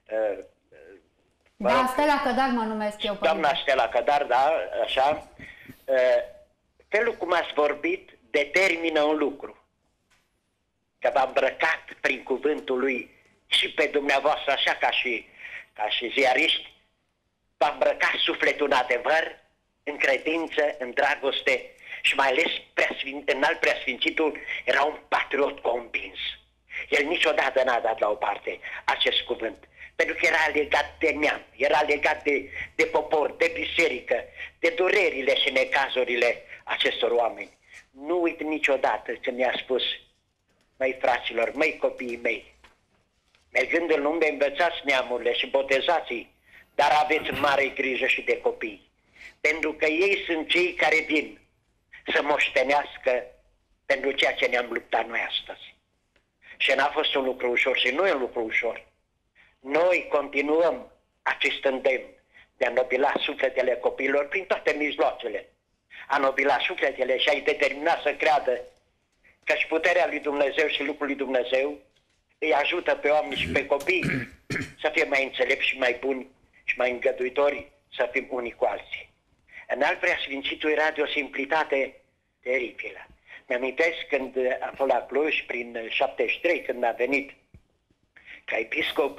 Speaker 1: Da, Stella Cădar mă numesc eu.
Speaker 9: Doamna Stella Cădar, da, așa. Felul cum ați vorbit determină un lucru. Că v-a îmbrăcat prin cuvântul lui și pe dumneavoastră, așa ca și ziariști, v-a îmbrăcat sufletul în adevăr, în credință, în dragoste și mai ales înalt preasfințitul era un patriot convins. El niciodată n-a dat la o parte acest cuvânt, pentru că era legat de neam, era legat de popor, de biserică, de durerile și necazurile acestor oameni. Nu uit niciodată când mi-a spus, măi fraților, măi copiii mei, mergând în lume învățați neamurile și botezați-i, dar aveți mare grijă și de copii, pentru că ei sunt cei care vin să moștenească pentru ceea ce ne-am luptat noi astăzi. Și n-a fost un lucru ușor și nu e un lucru ușor. Noi continuăm acest îndemn de a nobila sufletele copiilor prin toate mijloacele. A nobila sufletele și a-i determina să creadă că și puterea lui Dumnezeu și lucrul lui Dumnezeu îi ajută pe oameni și pe copii să fie mai înțelepți și mai buni și mai îngăduitori să fim unii cu alții. Înalt preasfințitul era de o simplitate teribilă. Mi-amintesc când a fost la Cluj, prin 73, când a venit ca episcop,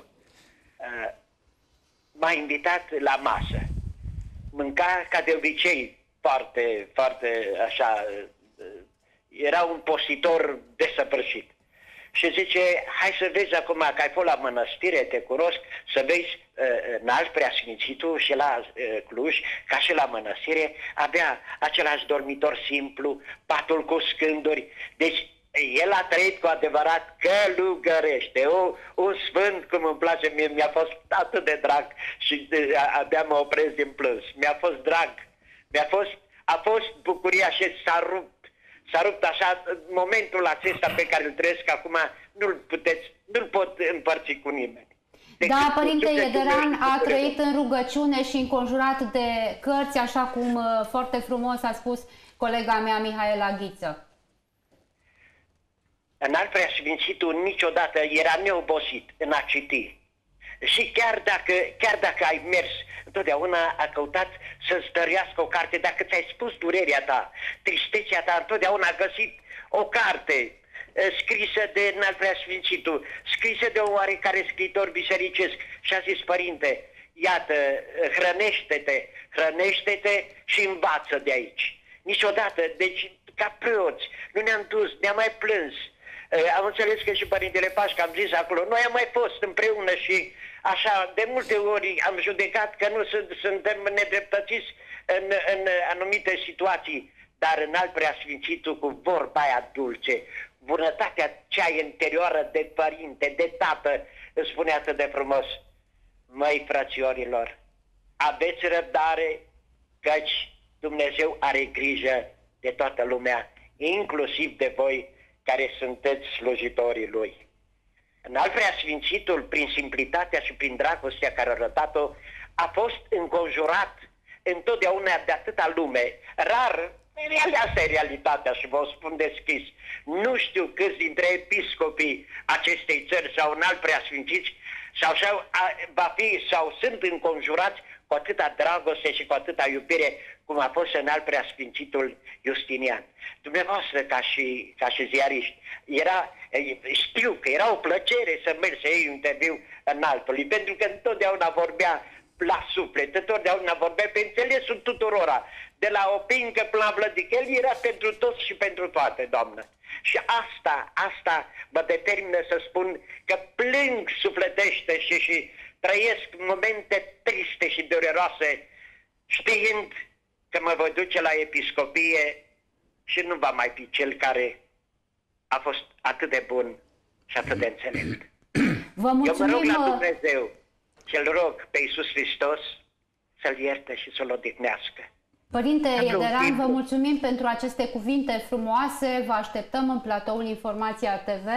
Speaker 9: m-a invitat la masă. Mânca ca de obicei foarte, foarte așa, era un postitor desăvârșit. Și zice, hai să vezi acum că ai fost la mănăstire, te cunosc, să vezi înalt preasfințitul și la Cluj, ca și la mănăstire, avea același dormitor simplu, patul cu scânduri. Deci el a trăit cu adevărat călugărește, un sfânt, cum îmi place mie, mi-a fost atât de drag și abia mă opresc din plâns. Mi-a fost drag, a fost bucuria și s-a rupt așa, momentul acesta pe care îl trăiesc acum, nu-l pot împărți cu nimeni.
Speaker 1: Da, Părinte Iederan a trăit în rugăciune și înconjurat de cărți, așa cum foarte frumos a spus colega mea Mihaela Ghiță.
Speaker 9: Înalt preasfințitul niciodată era neobosit în a citi. Și chiar dacă ai mers, întotdeauna a căutat să-ți dăruiască o carte. Dacă ți-ai spus durerea ta, tristețea ta, întotdeauna a găsit o carte scrisă de înalt preasfințitul, scrisă de un oarecare scriitor bisericesc și a zis, Părinte, iată, hrănește-te și învață de aici. Niciodată, deci ca preoți, nu ne-am dus, ne-am mai plâns. Am înțeles că și Părintele Pașca, am zis acolo, noi am mai fost împreună și așa, de multe ori am judecat că nu suntem nedreptățiți în anumite situații, dar înalt preasfințitul cu vorba aia dulce, bunătatea cea interioară de părinte, de tată, îți spune atât de frumos, măi frățiorilor, aveți răbdare, căci Dumnezeu are grijă de toată lumea, inclusiv de voi care sunteți slujitorii Lui. Înalt preasfințitul, prin simplitatea și prin dragostea care a arătat-o, a fost înconjurat întotdeauna de atâta lume. Rar, asta e realitatea și vă spun deschis. Nu știu câți dintre episcopii acestei țări sau înalt preasfințiți sau sunt înconjurați cu atâta dragoste și cu atâta iubire cum a fost înalt preasfințitul Justinian. Dumneavoastră, ca și ziariști, știu că era o plăcere să mergi să iei interviu înaltului, pentru că întotdeauna vorbea la suflet, întotdeauna vorbea pe înțelesul tuturora, de la Opincă până la Vlădichel, era pentru toți și pentru toate, Doamnă. Și asta mă determină să spun că plâng sufletește și trăiesc momente triste și dureroase, știind că mă voi duce la episcopie și nu va mai fi cel care a fost atât de bun și atât de înțelept.
Speaker 1: Vă mulțumim.
Speaker 9: Eu mă rog la Dumnezeu și îl rog pe Iisus Hristos să-l ierte și să-l odihnească.
Speaker 1: Părinte Iederan, vă mulțumim pentru aceste cuvinte frumoase. Vă așteptăm în platoul Informația TV.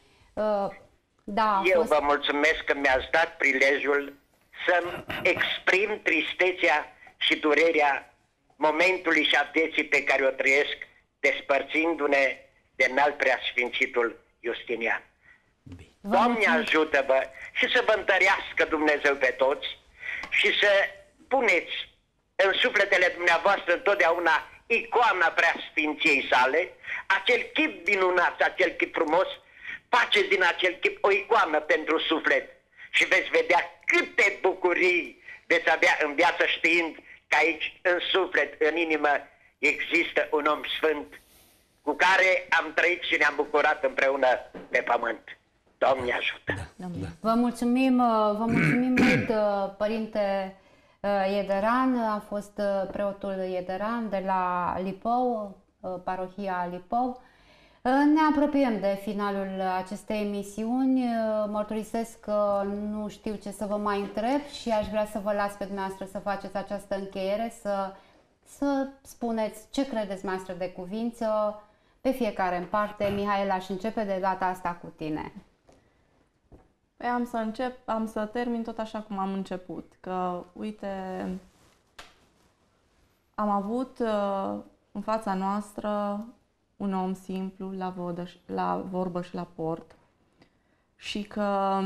Speaker 9: Eu vă mulțumesc că mi-ați dat prilejul să-mi exprim tristețea și durerea momentului și a vieții pe care o trăiesc, despărțindu-ne de înalt preasfințitul Justinian. Doamne, ajută-vă și să vă întărească Dumnezeu pe toți și să puneți în sufletele dumneavoastră întotdeauna icoana preasfinției sale, acel chip minunat, acel chip frumos, faceți din acel chip o icoană pentru suflet și veți vedea câte bucurii veți avea în viață știind că aici, în suflet, în inimă, există un om sfânt cu care am trăit și ne-am bucurat împreună pe pământ. Doamne ajută!
Speaker 1: Vă mulțumim mult, Părinte Iederan. A fost preotul Iederan de la Lipău, parohia Lipău. Ne apropiem de finalul acestei emisiuni. Mărturisesc că nu știu ce să vă mai întreb și aș vrea să vă las pe dumneavoastră să faceți această încheiere, să spuneți ce credeți dumneavoastră de cuvință pe fiecare în parte. Mihaela, aș începe de data asta cu tine.
Speaker 4: Păi am să termin tot așa cum am început, că uite, am avut în fața noastră un om simplu, la vorbă și la port, și că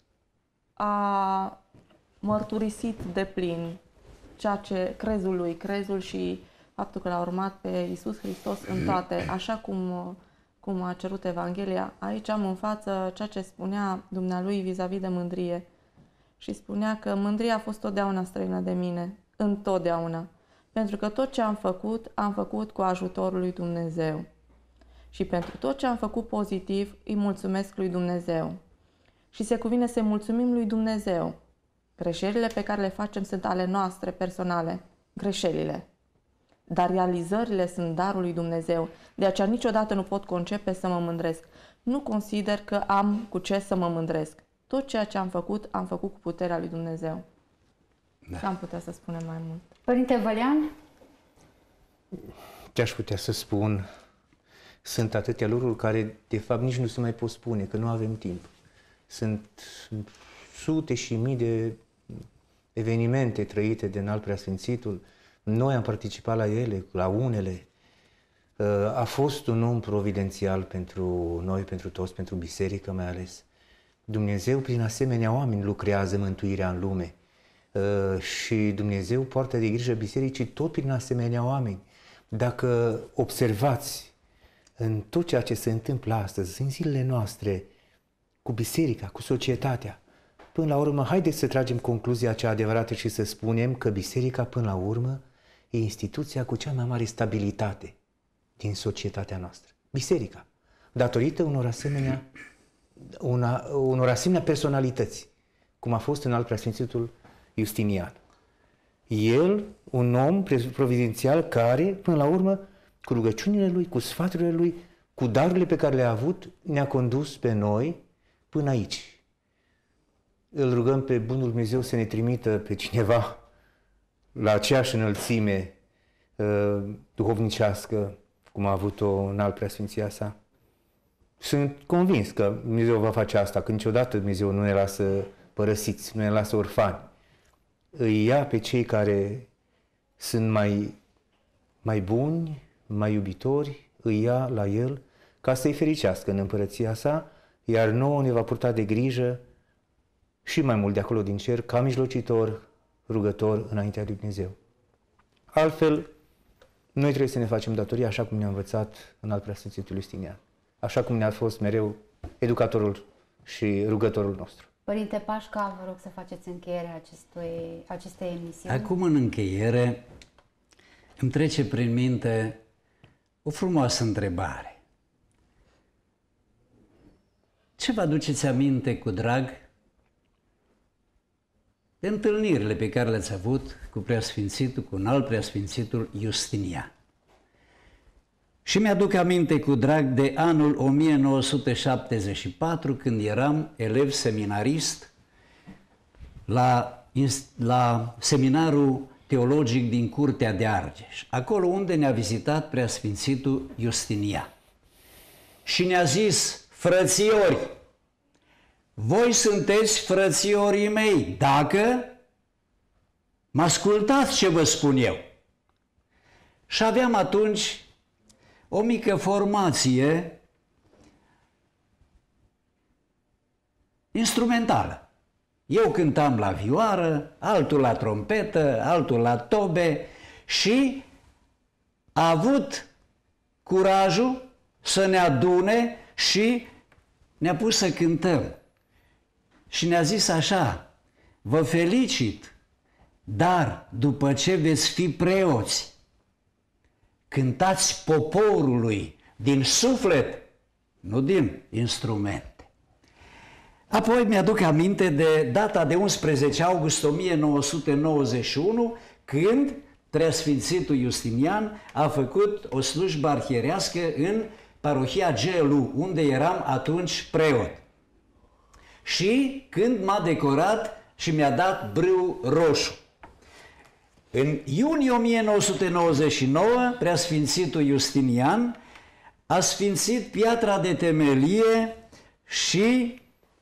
Speaker 4: a mărturisit de plin ceea ce crezul și faptul că l-a urmat pe Iisus Hristos în toate, așa cum a cerut Evanghelia. Aici am în față ceea ce spunea dumnealui vis-a-vis de mândrie. Și spunea că mândria a fost totdeauna străină de mine, întotdeauna. Pentru că tot ce am făcut cu ajutorul lui Dumnezeu. Și pentru tot ce am făcut pozitiv, îi mulțumesc lui Dumnezeu. Și se cuvine să-i mulțumim lui Dumnezeu. Greșelile pe care le facem sunt ale noastre personale, greșelile. Dar realizările sunt darul lui Dumnezeu. De aceea niciodată nu pot concepe să mă mândresc. Nu consider că am cu ce să mă mândresc. Tot ceea ce am făcut cu puterea lui Dumnezeu. Da. Ce am putea să spunem mai mult?
Speaker 1: Părinte Vălean?
Speaker 2: Ce aș putea să spun? Sunt atâtea lucruri care, de fapt, nici nu se mai pot spune, că nu avem timp. Sunt sute și mii de evenimente trăite de înalt preasfințitul. Noi am participat la ele, la unele. A fost un om providențial pentru noi, pentru toți, pentru biserică mai ales. Dumnezeu, prin asemenea oameni, lucrează mântuirea în lume. Și Dumnezeu poartă de grijă bisericii tot prin asemenea oameni. Dacă observați în tot ceea ce se întâmplă astăzi, în zilele noastre, cu biserica, cu societatea, până la urmă, haideți să tragem concluzia cea adevărată și să spunem că biserica, până la urmă, e instituția cu cea mai mare stabilitate din societatea noastră. Biserica. Datorită unor asemenea personalități, cum a fost înalt preasfințitul Justinian. El, un om providențial care, până la urmă, cu rugăciunile lui, cu sfaturile lui, cu darurile pe care le-a avut, ne-a condus pe noi până aici. Îl rugăm pe Bunul Dumnezeu să ne trimită pe cineva la aceeași înălțime duhovnicească, cum a avut-o înalt preasfinția sa. Sunt convins că Dumnezeu va face asta, că niciodată Dumnezeu nu ne lasă părăsiți, nu ne lasă orfani. Îi ia pe cei care sunt mai buni, mai iubitori, îi ia la El ca să-i fericească în împărăția sa, iar nouă ne va purta de grijă și mai mult de acolo din cer, ca mijlocitor, rugător înaintea lui Dumnezeu. Altfel, noi trebuie să ne facem datoria așa cum ne-a învățat înalt preasfințitul Justinian, așa cum ne-a fost mereu educatorul și rugătorul nostru.
Speaker 1: Părinte Pașca, vă rog să faceți încheierea acestei emisiuni.
Speaker 3: Acum, în încheiere, îmi trece prin minte o frumoasă întrebare. Ce vă aduceți aminte cu drag de întâlnirile pe care le-ați avut cu preasfințitul, cu înalt preasfințitul Justinian? Și mi-aduc aminte cu drag de anul 1974, când eram elev seminarist la seminarul teologic din Curtea de Argeș, acolo unde ne-a vizitat Preasfințitul Justinian. Și ne-a zis: frățiori, voi sunteți frățiorii mei, dacă mă ascultați ce vă spun eu. Și aveam atunci o mică formație instrumentală. Eu cântam la vioară, altul la trompetă, altul la tobe și a avut curajul să ne adune și ne-a pus să cântăm. Și ne-a zis așa: vă felicit, dar după ce veți fi preoți, cântați poporului din suflet, nu din instrumente. Apoi mi-aduc aminte de data de 11 august 1991, când Preasfințitul Justinian a făcut o slujbă arhierească în parohia Gelu, unde eram atunci preot. Și când m-a decorat și mi-a dat brâu roșu. În iunie 1999, Preasfințitul Justinian a sfințit piatra de temelie și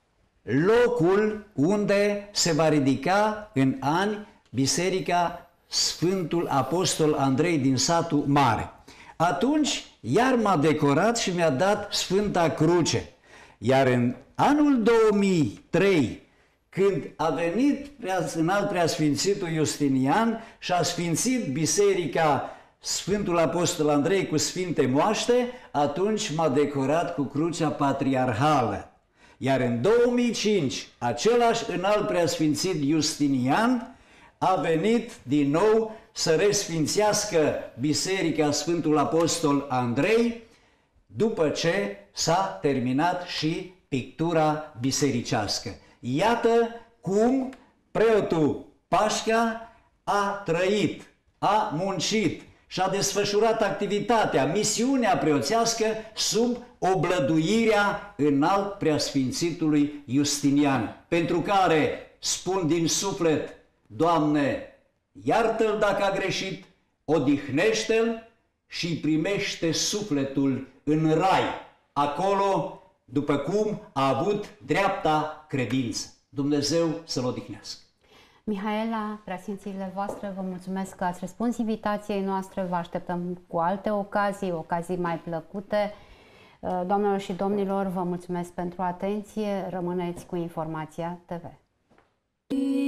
Speaker 3: locul unde se va ridica în ani Biserica Sfântul Apostol Andrei din satul Mare. Atunci iar m-a decorat și mi-a dat Sfânta Cruce. Iar în anul 2003, când a venit înalt Preasfințitul Justinian și a sfințit Biserica Sfântul Apostol Andrei cu sfinte moaște, atunci m-a decorat cu Crucea Patriarhală. Iar în 2005, același înalt Preasfințit Justinian a venit din nou să resfințească Biserica Sfântul Apostol Andrei, după ce s-a terminat și pictura bisericească. Iată cum preotul Pașca a trăit, a muncit și a desfășurat activitatea, misiunea preoțească sub oblăduirea înalt Preasfințitului Justinian, pentru care spun din suflet: Doamne, iartă-l dacă a greșit, odihnește-l și primește sufletul în rai, acolo după cum a avut dreapta credință. Dumnezeu să-l odihnească.
Speaker 1: Mihaela, preasfințiile voastre, vă mulțumesc că ați răspuns invitației noastre. Vă așteptăm cu alte ocazii mai plăcute. Doamnelor și domnilor, vă mulțumesc pentru atenție. Rămâneți cu Informația TV.